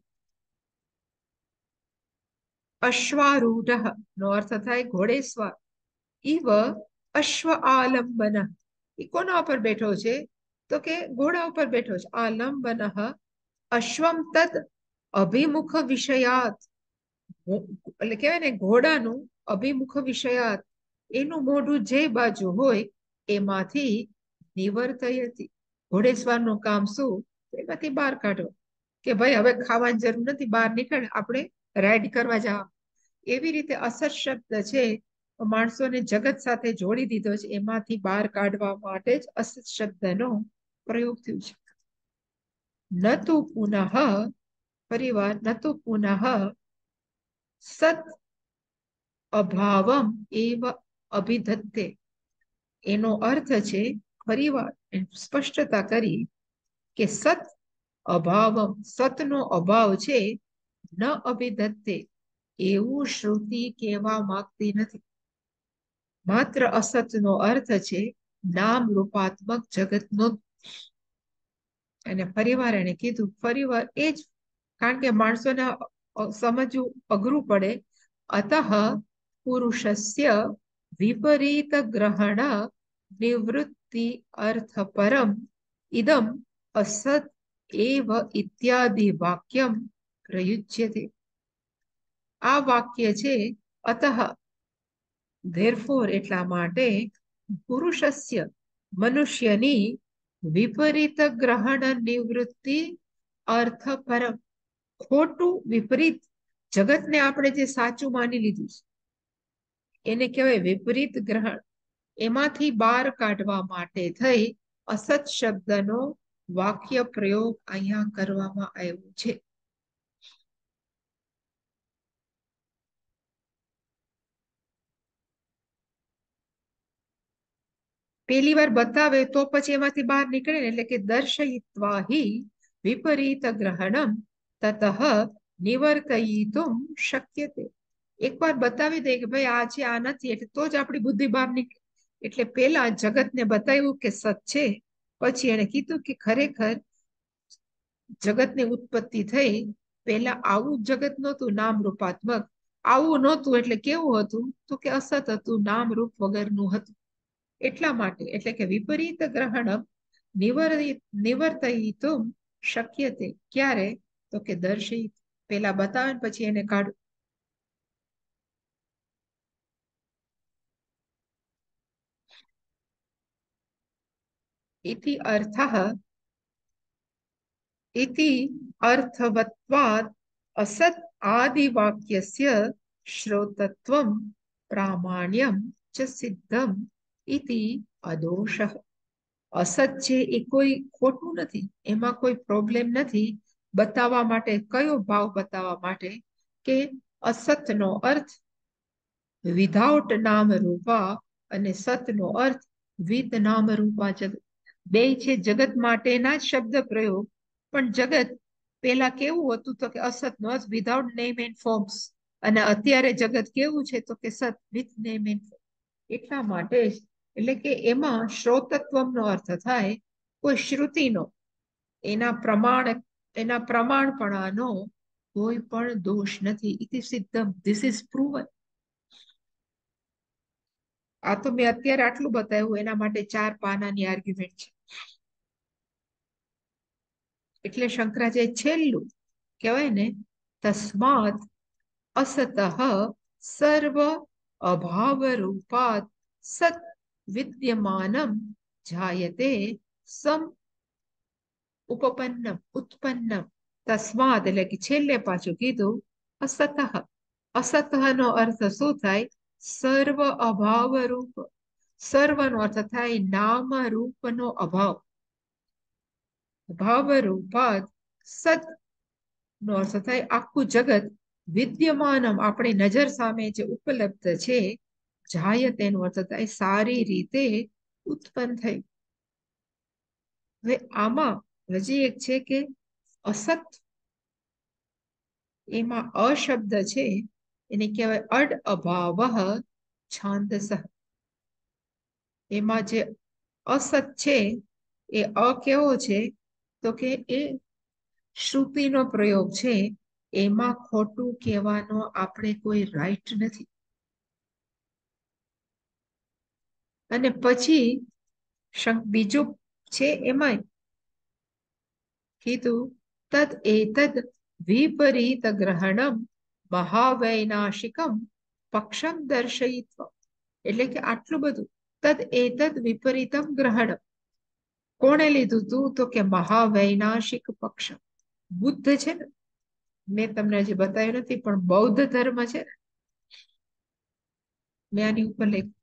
અશ્વારૂઢ નો અર્થ થાય ઘોડેસવાર. ઇવ અશ્વ આલંબન, એ કોના ઉપર બેઠો છે તો કે ઘોડા ઉપર બેઠો છે. આલંબન અશ્વમ તદ અભિમુખ વિષયાત, એટલે કહેવાય ને ઘોડાનું અભિમુખ વિષયાત, એનું મોઢું જે બાજુ હોય એમાંથી નિવર્તયતિ. ઘોડેસવારનું કામ શું? એમાંથી બહાર કાઢો કે ભાઈ હવે ખાવાની જરૂર નથી, બહાર નીકળ, આપણે રાઈડ કરવા જાવ. એવી રીતે અસત શબ્દ છે માણસોને જગત સાથે જોડી દીધો છે, એમાંથી બહાર કાઢવા માટે જ અસત શબ્દનો પ્રયોગ થયો છે. નતુ પુનઃ, પરિવાર નતુ પુનઃ સત અભાવમ એવ અભિધત્તે. એનો અર્થ છે, ફરીવાર સ્પષ્ટતા કરી કે સત અભાવમ, સતનો અભાવ છે, ન અભિધત્તે, એવું શ્રુતિ કહેવા માંગતી નથી. માત્ર અસતનો અર્થ છે નામ રૂપાત્મક જગતનો. અને ફરીવાર એને કીધું, ફરીવાર એ જ, કારણ કે માણસોને સમજવું અઘરું પડે. અતઃ પુરુષસ્ય વિપરીત ગ્રહણ નિવૃત્તિ અર્થ પરમ ઇદમ અસત એવ ઇત્યાદિ વાક્યમ પ્રયુજ્યતે. આ વાક્ય છે અતઃ, ધેરફોર, એટલા માટે, પુરુષસ્ય, મનુષ્યની, વિપરીત ગ્રહણ નિવૃત્તિ અર્થ પરમ, ખોટું વિપરીત, જગતને આપણે જે સાચું માની લીધું છે એને કહેવાય વિપરીત ગ્રહણ. એમાંથી બહાર કાઢવા માટે થઈ અસત શબ્દનો વાક્ય પ્રયોગ અહીંયા કરવામાં આવ્યો છે. પહેલી વાર બતાવે તો પછી એમાંથી બહાર નીકળે ને, એટલે કે દર્શયિત્વા હિ વિપરીત ગ્રહણમ તતઃ નિવર્તયિતુમ શક્યતે. એકવાર બતાવી દે કે ભાઈ આ છે આ નથી, એટલે તો જ આપણી બુદ્ધિ બહાર નીકળે. એટલે પેલા જગતને બતાવ્યું કે સત છે, પછી એને કીધું કે ખરેખર જગતની ઉત્પત્તિ થઈ પેલા આવું જગત નહોતું નામ રૂપાત્મક. આવું નહોતું એટલે કેવું હતું તો કે અસત હતું, નામ રૂપ વગરનું હતું. એટલા માટે, એટલે કે વિપરીત ગ્રહણ નિવર્તયિતુમ શક્યતે. ક્યારે? તો કે દર્શિત, પેલા બતાવે પછી એને કાઢ. ઇતિ અર્થઃ, ઇતિ અર્થવત્વાદ અસત આદિ વાક્યસ્ય શ્રોતત્વમ પ્રામાણ્યમ ચ સિદ્ધમ ઇતિ અદોષઃ. અસત છે એ કોઈ ખોટું નથી, એમાં કોઈ પ્રોબ્લેમ નથી. બતાવવા માટે કયો ભાવ બતાવવા માટે કે અસતનો અર્થ વિધાઉટ નામ રૂપા અને સતનો અર્થ વિથ નામ રૂપા જગત. બે છે જગત માટેના જ શબ્દ પ્રયોગ, પણ જગત પેલા કેવું હતું તો કે અસતનો અર્થ વિધાઉટ નેમ એન્ડ ફોર્મ્સ, અને અત્યારે જગત કેવું છે તો કે સત વિથ નેમ એન્ડ ફોર્મ. એટલા માટે જ, એટલે કે એમાં શ્રોતત્વનો અર્થ થાય કોઈ શ્રુતિનો, એના પ્રમાણ, એના પ્રમાણપણાનો કોઈ પણ દોષ નથી. ઇતિ સિદ્ધમ, ધીસ ઇઝ પ્રૂવન. આ તો મેં અત્યારે આટલું બતાવ્યું, એના માટે ચાર પાનાની આર્ગ્યુમેન્ટ છે. એટલે શંકરાચાર્ય છેલ્લું કહેવાય ને, તસ્માત અસતઃ સર્વ અભાવ રૂપાત સત વિદ્યમાનમ જાયતે સમ ઉપપન્નમ ઉત્પન્નમ. તસ્માત એટલે કે છેલ્લે પાછું કીધું અસતઃ. અસતઃ નો અર્થ શું થાય? સર્વ અભાવ રૂપ. સર્વનો અર્થ થાય નામ રૂપનો અભાવ. ભાવ રૂપાત સત નો અર્થ થાય આખું જગત વિદ્યમાનમ આપણી નજર સામે જે ઉપલબ્ધ છે, જાયતે તેનો અર્થ થાય સારી રીતે ઉત્પન્ન થઈ. હવે આમાં હજી એક છે કે અસત, એમાં અશબ્દ છે એને કહેવાય અડ અભાવ છાંદસ. એમાં જે અસત છે એ અ કેવો છે તો કે એ શ્રુતિનો પ્રયોગ છે, એમાં ખોટું કહેવાનો આપણે કોઈ રાઈટ નથી. અને પછી બીજું છે એમાં કીધું તદ એતદ વિપરીત ગ્રહણમ મહાવૈનાશિકમ પક્ષમ દર્શયિત્વ. એટલે કે આટલું બધું તદ એતદ વિપરીતમ ગ્રહણ કોણે લીધું તું તો કે મહાવૈનાશિક પક્ષ. બુદ્ધ છે ને, મેં તમને હજી બતાવ્યું નથી પણ બૌદ્ધ ધર્મ છે ને, મેં આની ઉપર લખ્યું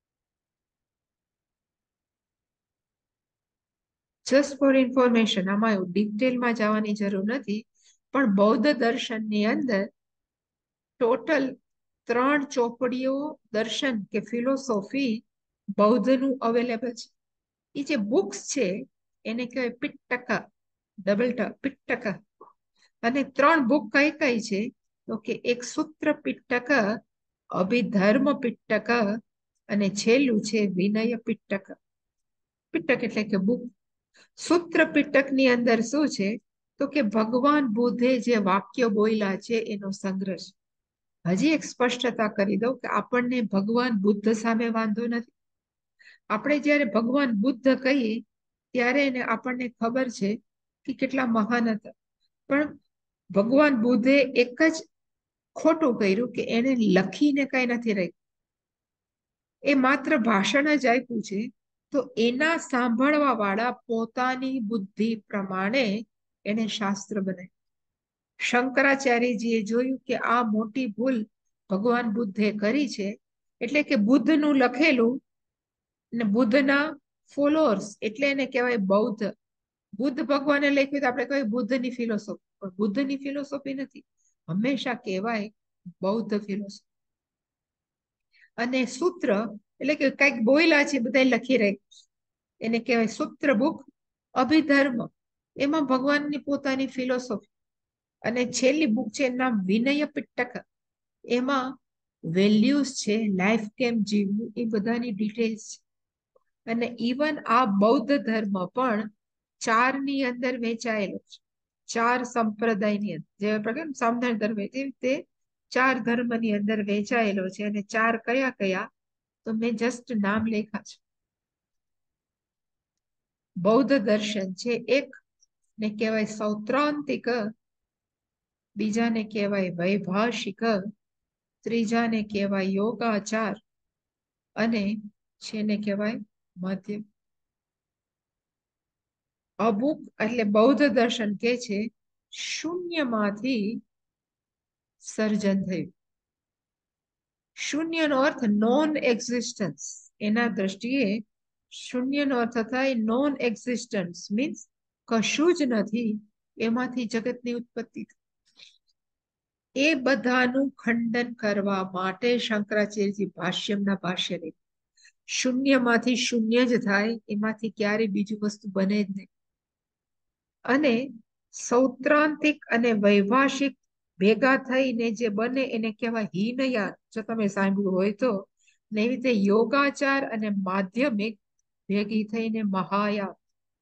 જસ્ટ ફોર ઇન્ફોર્મેશન. આમાં એવું ડિટેલમાં જવાની જરૂર નથી, પણ બૌદ્ધ દર્શનની અંદર ટોટલ ત્રણ ચોપડીઓ દર્શન કે ફિલોસોફી બૌદ્ધનું અવેલેબલ છે. એ જે બુક્સ છે એને કહેવાય પિટ્ટકા, ડબલ ટ પિટ્ટકા. અને ત્રણ બુક કઈ કઈ છે તો કે એક સૂત્ર પિટ્ટક, અભિધર્મ પિટ્ટક અને છેલ્લું છે વિનય પિટ્ટક. પિટ્ટક એટલે કે બુક. સૂત્ર પિટ્ટકની અંદર શું છે તો કે ભગવાન બુદ્ધે જે વાક્ય બોલ્યા છે એનો સંગ્રહ. હજી એક સ્પષ્ટતા કરી દઉં કે આપણને ભગવાન બુદ્ધ સામે વાંધો નથી. આપણે જ્યારે ભગવાન બુદ્ધ કહીએ ત્યારે એને આપણને ખબર છે કે કેટલા મહાન હતા, પણ ભગવાન બુદ્ધે એક જ ખોટું કર્યું કે એને લખીને કઈ નથી રાખ્યું. એ માત્ર ભાષણ જ આપ્યું છે, તો એના સાંભળવા વાળા પોતાની બુદ્ધિ પ્રમાણે એને શાસ્ત્ર બનાવ્યું. શંકરાચાર્યજીએ જોયું કે આ મોટી ભૂલ ભગવાન બુદ્ધે કરી છે, એટલે કે બુદ્ધનું લખેલું ને બુદ્ધના ફોલોઅર્સ એટલે એને કહેવાય બૌદ્ધ. બુદ્ધ ભગવાને લખ્યું તો આપણે કહેવાય બુદ્ધની ફિલોસોફી, પણ બુદ્ધની ફિલોસોફી નથી, હંમેશા કહેવાય બૌદ્ધ ફિલોસોફી. અને સૂત્ર એટલે કે કઈક બોયલા છે બધા લખી રાખ્યું, એને કહેવાય સૂત્ર બુક. અભિધર્મ એમાં ભગવાનની પોતાની ફિલોસોફી. અને છેલ્લી બુક છે એનું નામ વિનય પિટ્ટક, એમાં વેલ્યુઝ છે, લાઈફ કેમ જીવવું એ બધાની ડિટેલ્સ છે. અને ઇવન આ બૌદ્ધ ધર્મ પણ ચારની અંદર વેચાયેલો છે, ચાર સંપ્રદાયની અંદર. જે આપણે સામધાન ધર્મ તેવી રીતે ચાર ધર્મની અંદર વેચાયેલો છે. અને ચાર કયા કયા તો મેં જસ્ટ નામ લેખા છે. બૌદ્ધ દર્શન છે એક ને કહેવાય સૌત્રાંતિક, બીજાને કહેવાય વૈભાષિક, ત્રીજાને કહેવાય યોગાચાર અને છેને કહેવાય મધ્ય. અબુક એટલે બૌદ્ધ દર્શન કે છે શૂન્યમાંથી સર્જન થયું. શૂન્યનો અર્થ નોન એક્ઝિસ્ટન્સ. એના દ્રષ્ટિએ શૂન્યનો અર્થ થાય નોન એક્ઝિસ્ટન્સ, મીન્સ કશું જ નથી, એમાંથી જગતની ઉત્પત્તિ. એ બધાનું ખંડન કરવા માટે શંકરાચાર્યજી ભાષ્યમના ભાષ્ય લખ્યું. શૂન્યમાંથી શૂન્ય જ થાય, એમાંથી ક્યારેય બીજું વસ્તુ બને જ નહીં. અને સૌત્રાંતિક અને વૈભાષિક ભેગા થઈને જે બને એને કહેવાય હીનયાન, જો તમે સાંભળ્યું હોય તો. ને એવી રીતે યોગાચાર અને માધ્યમિક ભેગી થઈને મહાયાન.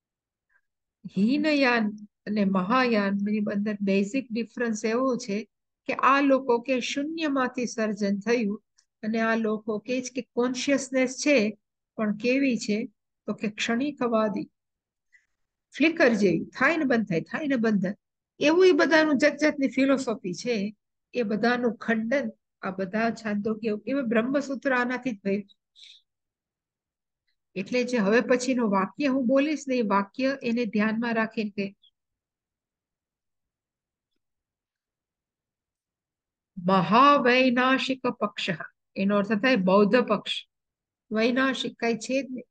હીનયાન અને મહાયાનની અંદર બેઝિક ડિફરન્સ એવો છે કે આ લોકો કે શૂન્યમાંથી સર્જન થયું, અને આ લોકો કે છે કે કોન્શિયસનેસ છે પણ કેવી છે તો કે ક્ષણિકવાદી, ફ્લિકર જેવી, થાય ને બંધ થાય, થાય ને બંધ થાય. એવું એ બધાનું જાત જાતની ફિલોસોફી છે. એ બધાનું ખંડન આ બધા છાંદોગ્ય એ બ્રહ્મસૂત્ર આનાથી જ થયું. એટલે જે હવે પછીનું વાક્ય હું બોલીશ ને એ વાક્ય એને ધ્યાનમાં રાખીને કે મહાવૈનાશિક પક્ષ, એનો અર્થ થાય બૌદ્ધ પક્ષ. વૈનાશિક કઈ છે જ નહીં.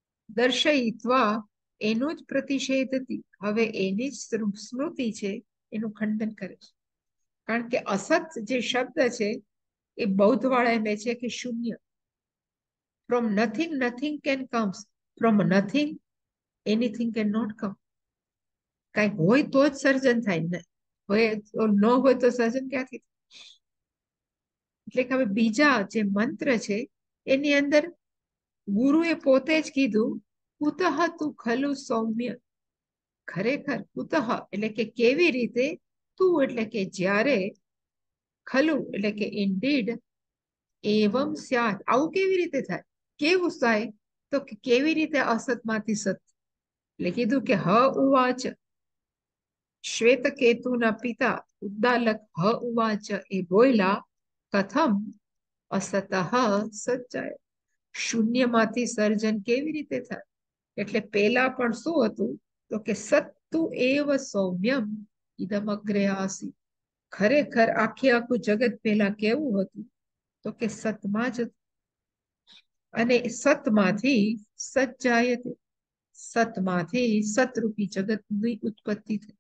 દર્શયિત્વા એનું જ પ્રતિષેધતી, હવે એની જ સ્મૃતિ છે એનું ખંડન કરે છે. કારણ કે અસત જે શબ્દ છે એ બૌદ્ધ વાળા એમ છે કે શૂન્ય. From nothing nothing can comes, from nothing anything can not come. કઈ હોય તો જ સર્જન થાય, ને હોય ન હોય તો સર્જન ક્યાંથી થાય? એટલે કે હવે બીજા જે મંત્ર છે એની અંદર ગુરુએ પોતે જ કીધું કુતઃ તું ખલુ સૌમ્ય. ખરેખર કુતઃ એટલે કે કેવી રીતે, તું એટલે કે જ્યારે, ખલુ એટલે કે ઇન્ડીડ, એવમ સ્યાત આવું કેવી રીતે થાય, કેવું થાય તો કે કેવી રીતે અસતમાંથી સત. એટલે કીધું કે હ ઉવાચ, શ્વેત કેતુના પિતા ઉદ્દાલક હ ઉવાચ એ બોયલા, કથમ અસતઃ સચ્ચાય. શૂન્યમાંથી સર્જન કેવી રીતે થાય? એટલે પેલા પણ શું હતું તો કે સત્તુ એવ સૌમ્યમ ઇદમ અગ્રે આસી. ખરેખર આખે આખું જગત પેલા કેવું હતું તો કે સતમાં જ, અને સતમાંથી સચ્ચાયતે, સતમાંથી સતરૂપી જગતની ઉત્પત્તિ થઈ.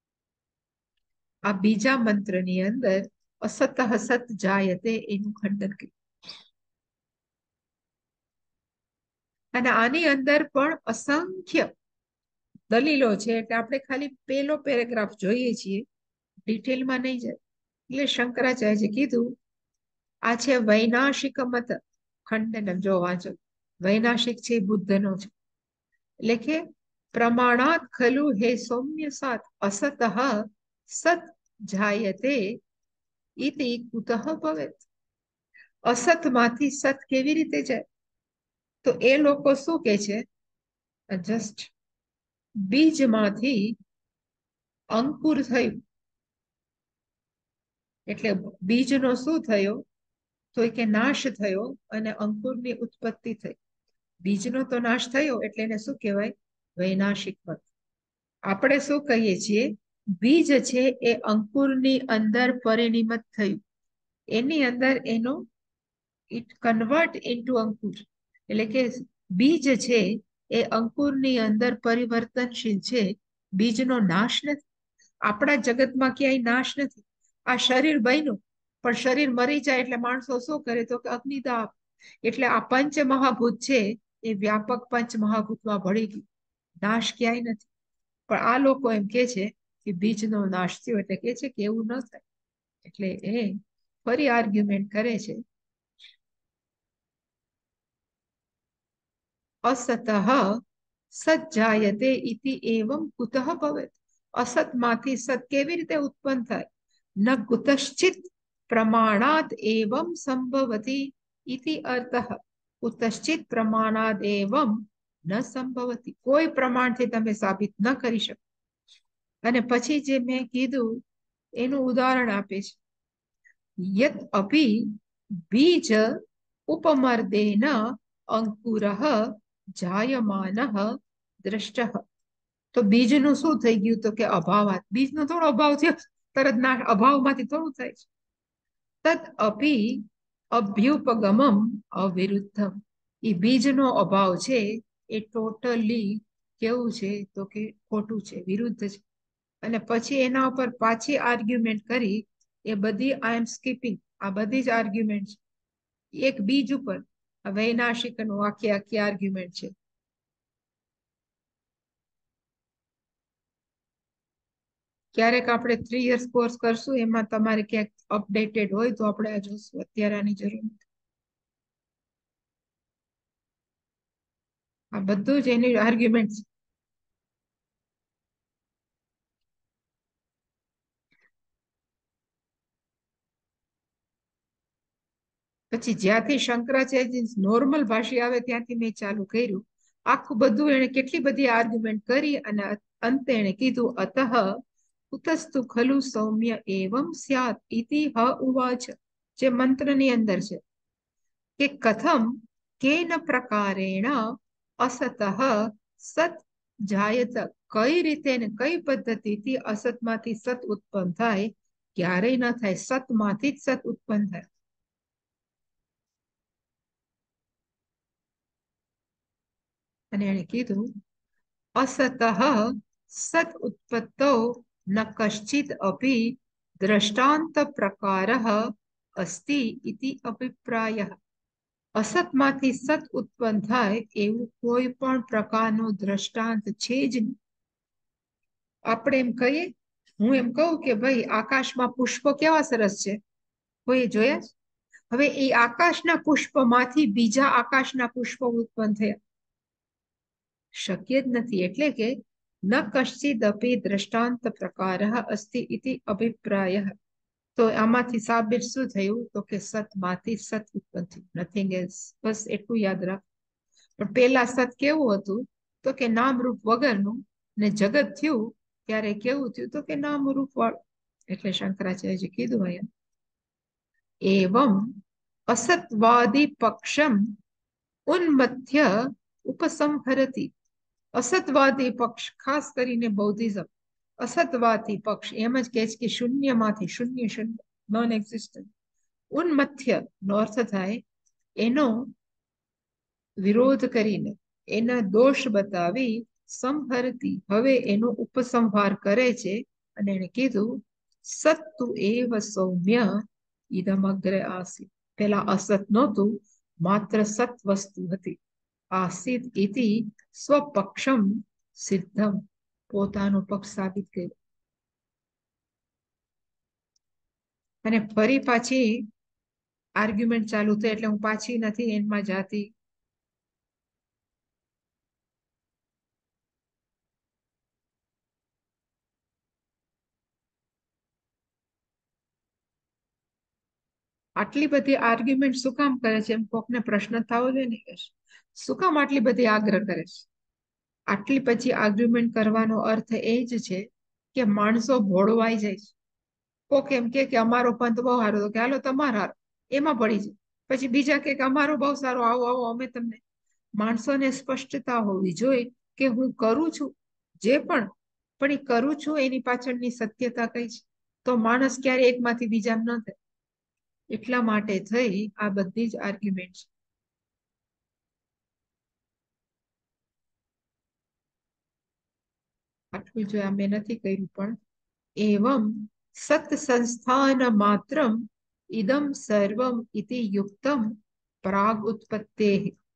આ બીજા મંત્રની અંદર અસત સત જાયતે એનું ખંડન કર્યું. અને આની અંદર પણ અસંખ્ય દલીલો છે. એટલે આપણે ખાલી પેલો પેરેગ્રાફ જોઈએ છીએ, ડિટેલમાં નહીં જાય. એટલે શંકરાચાર્ય કીધું આ છે વૈનાશિક મત ખંડન. જો વાંચો, વૈનાશિક છે બુદ્ધનો છે. એટલે કે પ્રમાણાત ખલુ હે સૌમ્ય સાત અસત સત જાયતે ઇતિ કુતઃ ભવેત. અસતમાંથી સત કેવી રીતે જાય? તો એ લોકો શું કે છે, જસ્ટ બીજમાંથી અંકુર થયું. એટલે બીજનો શું થયો તો કે નાશ થયો અને અંકુરની ઉત્પત્તિ થઈ. બીજનો તો નાશ થયો એટલે એને શું કહેવાય? વૈનાશિક મત. આપણે શું કહીએ છીએ? બીજ છે એ અંકુરની અંદર પરિણિમત થયું, એની અંદર એનો ઇટ કન્વર્ટ ઇન્ટુ અંકુર. એટલે કે બીજ છે એ અંકુરની અંદર પરિવર્તનશીલ છે, બીજનો નાશ નથી. આપણા જગતમાં ક્યાંય નાશ નથી. આ શરીર બન્યું પણ શરીર મરી જાય એટલે માણસો શું કરે તો કે અગ્નિદાહ. એટલે આ પંચ મહાભૂત છે એ વ્યાપક પંચ મહાભૂતમાં ભળી ગયું, નાશ ક્યાંય નથી. પણ આ લોકો એમ કે છે કે બીજનો નાશ થયો, એટલે કે છે કે એવું ન થાય. એટલે એ ફરી આર્ગ્યુમેન્ટ કરે છે, અસતઃ સજ્જાયતે ઇતિ એવમ કુતઃ ભવેત. અસતમાંથી સત કેવી રીતે ઉત્પન્ન થાય? ન કુતશ્ચિત પ્રમાણાત એવમ સંભવતી ઇતિ અર્થઃ. કુતશ્ચિત પ્રમાણાદ એવમ ન સંભવતી. કોઈ પ્રમાણથી તમે સાબિત ન કરી શકો. અને પછી જે મેં કીધું એનું ઉદાહરણ આપે છે, યત અભી બીજ ઉપમર્દેન અંકુરઃ જાયમાનઃ દ્રષ્ટઃ. તો બીજનું શું થઈ ગયું તો કે અભાવાત. બીજનો થોડો અભાવ થયો તરત ના અભાવમાંથી થોડું થાય છે. તદ અપી અભ્યુપગમમ અવિરુદ્ધમ. એ બીજનો અભાવ છે એ ટોટલી કેવું છે તો કે ખોટું છે, વિરુદ્ધ છે. અને પછી એના ઉપર પાછી આર્ગ્યુમેન્ટ કરી. એ બધી આઈ એમ સ્કીપિંગ, આ બધી જ આર્ગ્યુમેન્ટ છે એક બીજ ઉપર. વૈનાશિકનું આખી આખી આર્ગ્યુમેન્ટ છે. ક્યારેક આપણે થ્રી યર્સ કોર્સ કરશું, એમાં તમારે ક્યાંક અપડેટેડ હોય તો આપણે આ જોશું. અત્યારે આની જરૂર નથી. આ બધું જ એની આર્ગ્યુમેન્ટ છે. પછી જ્યાંથી શંકરાચાર્ય નોર્મલ ભાષી આવે ત્યાંથી મેં ચાલુ કર્યું. આખું બધું એને કેટલી બધી આર્ગ્યુમેન્ટ કરી અને અંતે એને કીધું અતઃ કુતસ્તુ ખલુ સૌમ્ય એવમ સ્યાત ઇતિ હ ઉવાચ. જે મંત્રની અંદર છે કે કથમ કેન પ્રકારેણ અસતઃ સત જાયત. કઈ રીતે ને કઈ પદ્ધતિથી અસતમાંથી સત ઉત્પન્ન થાય? ક્યારેય ન થાય, સતમાંથી જ સત ઉત્પન્ન થાય. અને એને કીધું અસતઃ સત ઉત્પત્તો न कश्चित् अपि दृष्टांत प्रकारः अस्ति इति अभिप्रायः। असतમાંથી સત ઉત્પન્ન થાય એવું કોઈ પણ પ્રકારનો દ્રષ્ટાંત છે જ નહીં. આપણે એમ કહીએ, હું એમ કહું કે ભાઈ આકાશમાં પુષ્પો કેવા સરસ છે, કોઈ જોયા? હવે એ આકાશના પુષ્પમાંથી બીજા આકાશના પુષ્પો ઉત્પન્ન થયા? શક્ય જ નથી. એટલે કે ન કશ્ચિદપી દ્રષ્ટાંત પ્રકારઃ અસ્તિ ઇતિ અભિપ્રાયઃ. તો આમાંથી સાબિત શું થયું? તો કે સતમાંથી સત ઉત્પન્ન થયું, નથિંગ એલ્સ. બસ એટલું યાદ રાખ. પણ પેલા સત કેવું હતું? તો કે નામ રૂપ વગરનું, ને જગત થયું ત્યારે કેવું થયું? તો કે નામ રૂપ વાળું. એટલે શંકરાચાર્યજી કીધું અહીંયા, એવમ અસતવાદી પક્ષમ ઉન્મથ્ય ઉપસંહરતિ. અસતવાદી પક્ષ, ખાસ કરીને બૌદ્ધિઝમ, અસતવાદી પક્ષ એમ જ કહે છે કે શૂન્યમાંથી, શૂન્ય શૂન્ય, નોન એક્ઝિસ્ટન્ટ. ઉન્મથ્ય નો અર્થ થાય એનો વિરોધ કરીને, એના દોષ બતાવી, સંહરતી હવે એનો ઉપસંહાર કરે છે. અને એને કીધું સત્તુ એવ સૌમ્ય ઇદમ અગ્રે આસિત. પેલા અસત નહોતું, માત્ર સત વસ્તુ હતી. આસિત ઇતિ સ્વપક્ષમ સિદ્ધમ, પોતાનો પક્ષ સાબિત કર્યો. અને ફરી પાછી આર્ગ્યુમેન્ટ ચાલુ થઈ, એટલે હું પાછી નથી એમાં જાતી. આટલી બધી આર્ગ્યુમેન્ટ શું કામ કરે છે? એમ કોકને પ્રશ્ન થવો જોઈએ ને, શું કામ આટલી બધી આગ્રહ કરે છે? આટલી પછી આર્ગ્યુમેન્ટ કરવાનો અર્થ એ જ છે કે માણસો ભોળવાઈ જાય છે. કોક એમ કે અમારો પંથ બહુ સારો, તો કે હાલો તમારો હારો, એમાં પડી જાય. પછી બીજા કે અમારો બહુ સારો, આવો આવો અમે તમને. માણસોને સ્પષ્ટતા હોવી જોઈએ કે હું કરું છું જે પણ પણ એ કરું છું એની પાછળની સત્યતા કઈ છે. તો માણસ ક્યારે એકમાંથી બીજામાં ન થાય. એટલા માટે થઈ આ બધી જ આર્ગ્યુમેન્ટ છે. આટલું જો મેં નથી કર્યું, પણ એવમ સત સંસ્થાન માત્રમ ઇદમ સર્વમ ઇતિ યુક્તમ પ્રાગ ઉત્પત્તે.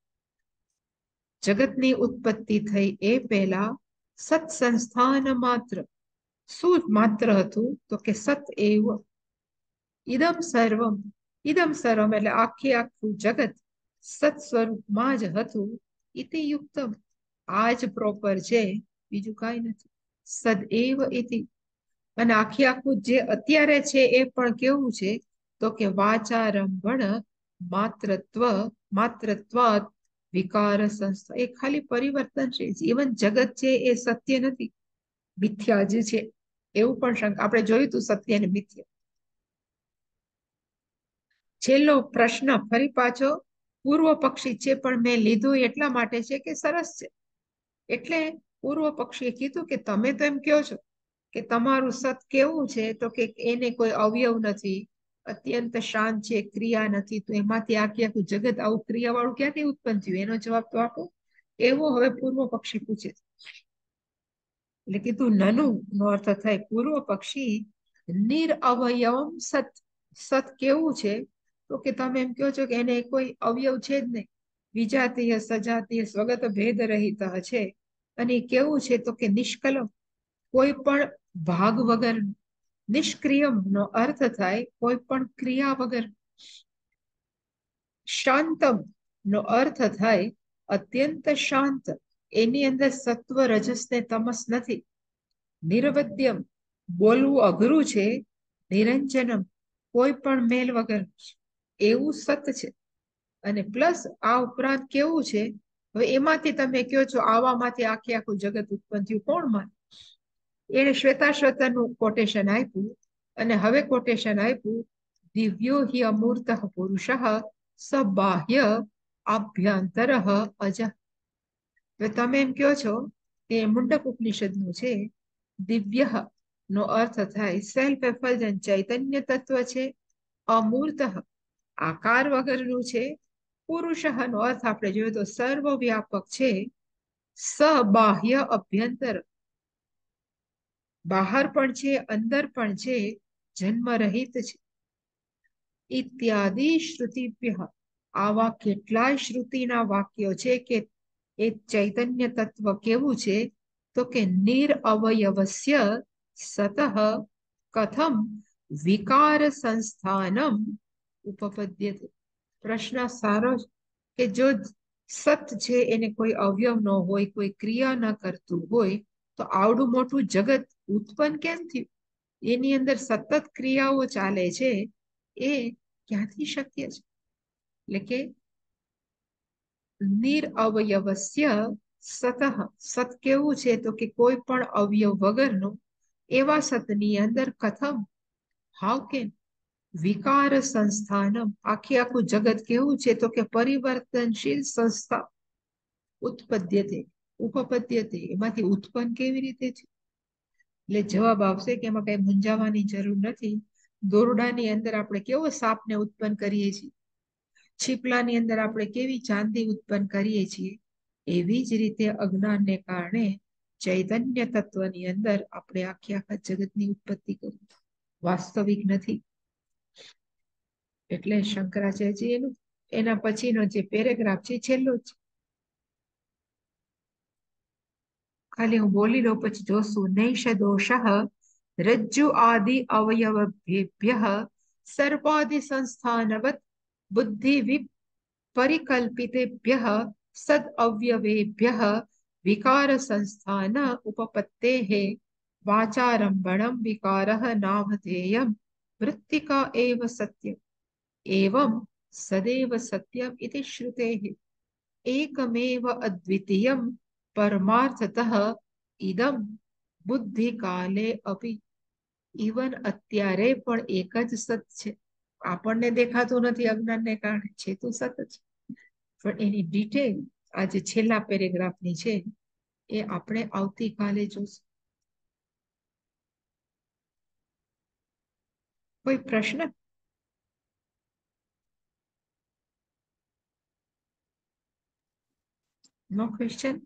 જગતની ઉત્પત્તિ થઈ એ પહેલા સત સંસ્થાન માત્ર. શું માત્ર હતું? તો કે સત એવ ઇદમ સર્વમ. ઇદમ સર્વમ એટલે આખી આખું જગત સત સ્વરૂપમાં જ હતું. ઇતિ યુક્તમ, આ જ પ્રોપર છે, બીજું કઈ નથી. સદએવ ઇતિ. અને આખી આખું જે અત્યારે છે એ પણ કેવું છે? તો કે વાચારંભણ માત્રત્વ માત્રત્વાત વિકાર સંસ્થા. એ ખાલી પરિવર્તન છે. જીવન જગત છે એ સત્ય નથી, મિથ્યા જ છે. એવું પણ શંકા આપણે જોયું તું, સત્ય અને મિથ્યા. છેલ્લો પ્રશ્ન ફરી પાછો પૂર્વ પક્ષી છે, પણ મેં લીધું એટલા માટે છે કે સરસ છે. એટલે પૂર્વ પક્ષીએ કીધું કે તમે તો એમ કહો છો કે તમારું સત કેવું છે? તો કે એને કોઈ અવયવ નથી, અત્યંત શાંત છે, ક્રિયા નથી. તો એમાંથી આખી આખું જગત આવું ક્રિયાવાળું ક્યાંથી ઉત્પન્ન થયું? એનો જવાબ તો આપો. એવો હવે પૂર્વ પક્ષી પૂછે. એટલે કીધું નનુ નો અર્થ થાય પૂર્વ પક્ષી નિરઅવયવમ સત. સત કેવું છે? તો કે તમે એમ કહો છો કે એને કોઈ અવયવ છે જ નહીં, વિજાતીય સજાતીય સ્વગત ભેદ રહિત છે. અને કેવું છે? તો કે નિષ્કલમ, કોઈ પણ ભાગ વગર. નિષ્ક્રિયમ નો અર્થ થાય કોઈ પણ ક્રિયા વગર. શાંતમ નો અર્થ થાય અત્યંત શાંત, એની અંદર સત્વ રજસ ને તમસ નથી. નિરવદ્યમ, બોલવું અઘરું છે. નિરંજનમ, કોઈ પણ મેલ વગર, એવું સત છે. અને પ્લસ આ ઉપરાંત કેવું છે? હવે એમાંથી તમે કહો છો આવામાંથી આખી આખું જગત ઉત્પન્ન થયું, કોણ માને? એને શ્વેતાશ્વતરનું કોટેશન આપ્યું. અને હવે કોટેશન આપ્યું દિવ્યો હિ અમૂર્ત પુરુષ સબાહ્ય આભ્યંતર અજ. તમે એમ કહો છો કે મુંડક ઉપનિષદનું છે. દિવ્ય નો અર્થ થાય સેલ્ફ એફલ્જન્ટ, ચૈતન્ય તત્વ છે. અમૂર્ત, આકાર વગરનું છે. પુરુષ નો અર્થ આપણે જોઈએ તો સર્વવ્યાપક છે. સબાહ્ય અભ્યંતર, બહાર પણ છે, અંદર પણ છે, જન્મ રહિત છે. ઇત્યાદિ શ્રુતિભ્ય, આવા કેટલાય શ્રુતિના વાક્યો છે કે એ ચૈતન્ય તત્વ કેવું છે તો કે નિરઅવયવસ્ય સતઃ કથમ વિકાર સંસ્થાનમ ઉપપદ્યતે. પ્રશ્ન સારો કે જો સત છે એને કોઈ અવયવ ન હોય, કોઈ ક્રિયા ન કરતું હોય, તો આવડું મોટું જગત ઉત્પન્ન કેમ થયું? એની અંદર સતત ક્રિયાઓ ચાલે છે, એ ક્યાંથી શક્ય છે? એટલે કે નિરઅવયવસ્ય સતઃ, સત કેવું છે તો કે કોઈ પણ અવયવ વગરનું, એવા સતની અંદર કથમ, હાવ કેમ, વિકાર સંસ્થાનમ, આખી આખું જગત કેવું છે તો કે પરિવર્તનશીલ સંસ્થા, ઉત્પદ્યતે ઉપપદ્યતે, એમાંથી ઉત્પન્ન કેવી રીતે છે? એટલે જવાબ આવશે કે એમાં કઈ મૂંઝાવાની જરૂર નથી. દોરડાની અંદર આપણે કેવો સાપને ઉત્પન્ન કરીએ છીએ, છીપલાની અંદર આપણે કેવી ચાંદી ઉત્પન્ન કરીએ છીએ, એવી જ રીતે અજ્ઞાનને કારણે ચૈતન્ય તત્વની અંદર આપણે આખી આખા જગતની ઉત્પત્તિ કરી, વાસ્તવિક નથી. એટલે શંકરાચાર્ય એનું એના પછીનો જે પેરેગ્રાફ છે છેલ્લો જ, ખાલી હું બોલી લઉં પછી જોશું. નૈષ દોષ રજ્જુ આદિ અવયવભ્ય સર્પાદિ સંસ્થાનવત બુદ્ધિ વિપરિકલ્પિતેભ્ય સદ અવ્યવેભ્ય વિકાર સંસ્થાન ઉપપત્તેઃ વાચારંભણમ વિકારઃ નામધેયમ વૃત્તિકા એવ સત્યમ एवं सदैव सत्यम इति श्रुतेः एकमेव अद्वितीयं परमार्थतः इदं बुद्धि काले अपि, इवन અત્યારે પણ એક જ સત છે. આપણને દેખાતું નથી અજ્ઞાનને કારણે, છે તો સત જ, પણ એની ડિટેલ આ જે છેલ્લા પેરેગ્રાફની છે એ આપણે આવતીકાલે જોશું. કોઈ પ્રશ્ન? No question?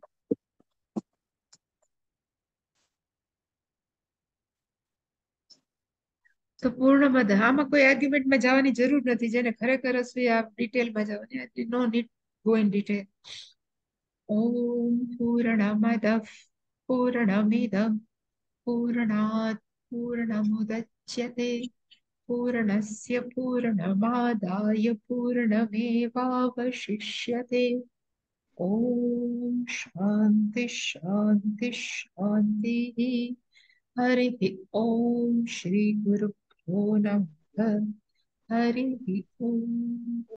તો પૂર્ણમદ, આમાં કોઈ આર્ગ્યુમેન્ટમાં જવાની જરૂર નથી. જેને ખરેખર હશે આ ડિટેલમાં જવાની, no need go in detail. ઓમ પૂર્ણમદ પૂર્ણમિદં પૂર્ણાત પૂર્ણમુદચ્યતે પૂર્ણસ્ય પૂર્ણમાદાય પૂર્ણમેવાવશિષ્યતે. ઓમ શાંતિ શાંતિ શાંતિ. हरि ओम श्री गुरुभ्यो नमः. हरि ओम.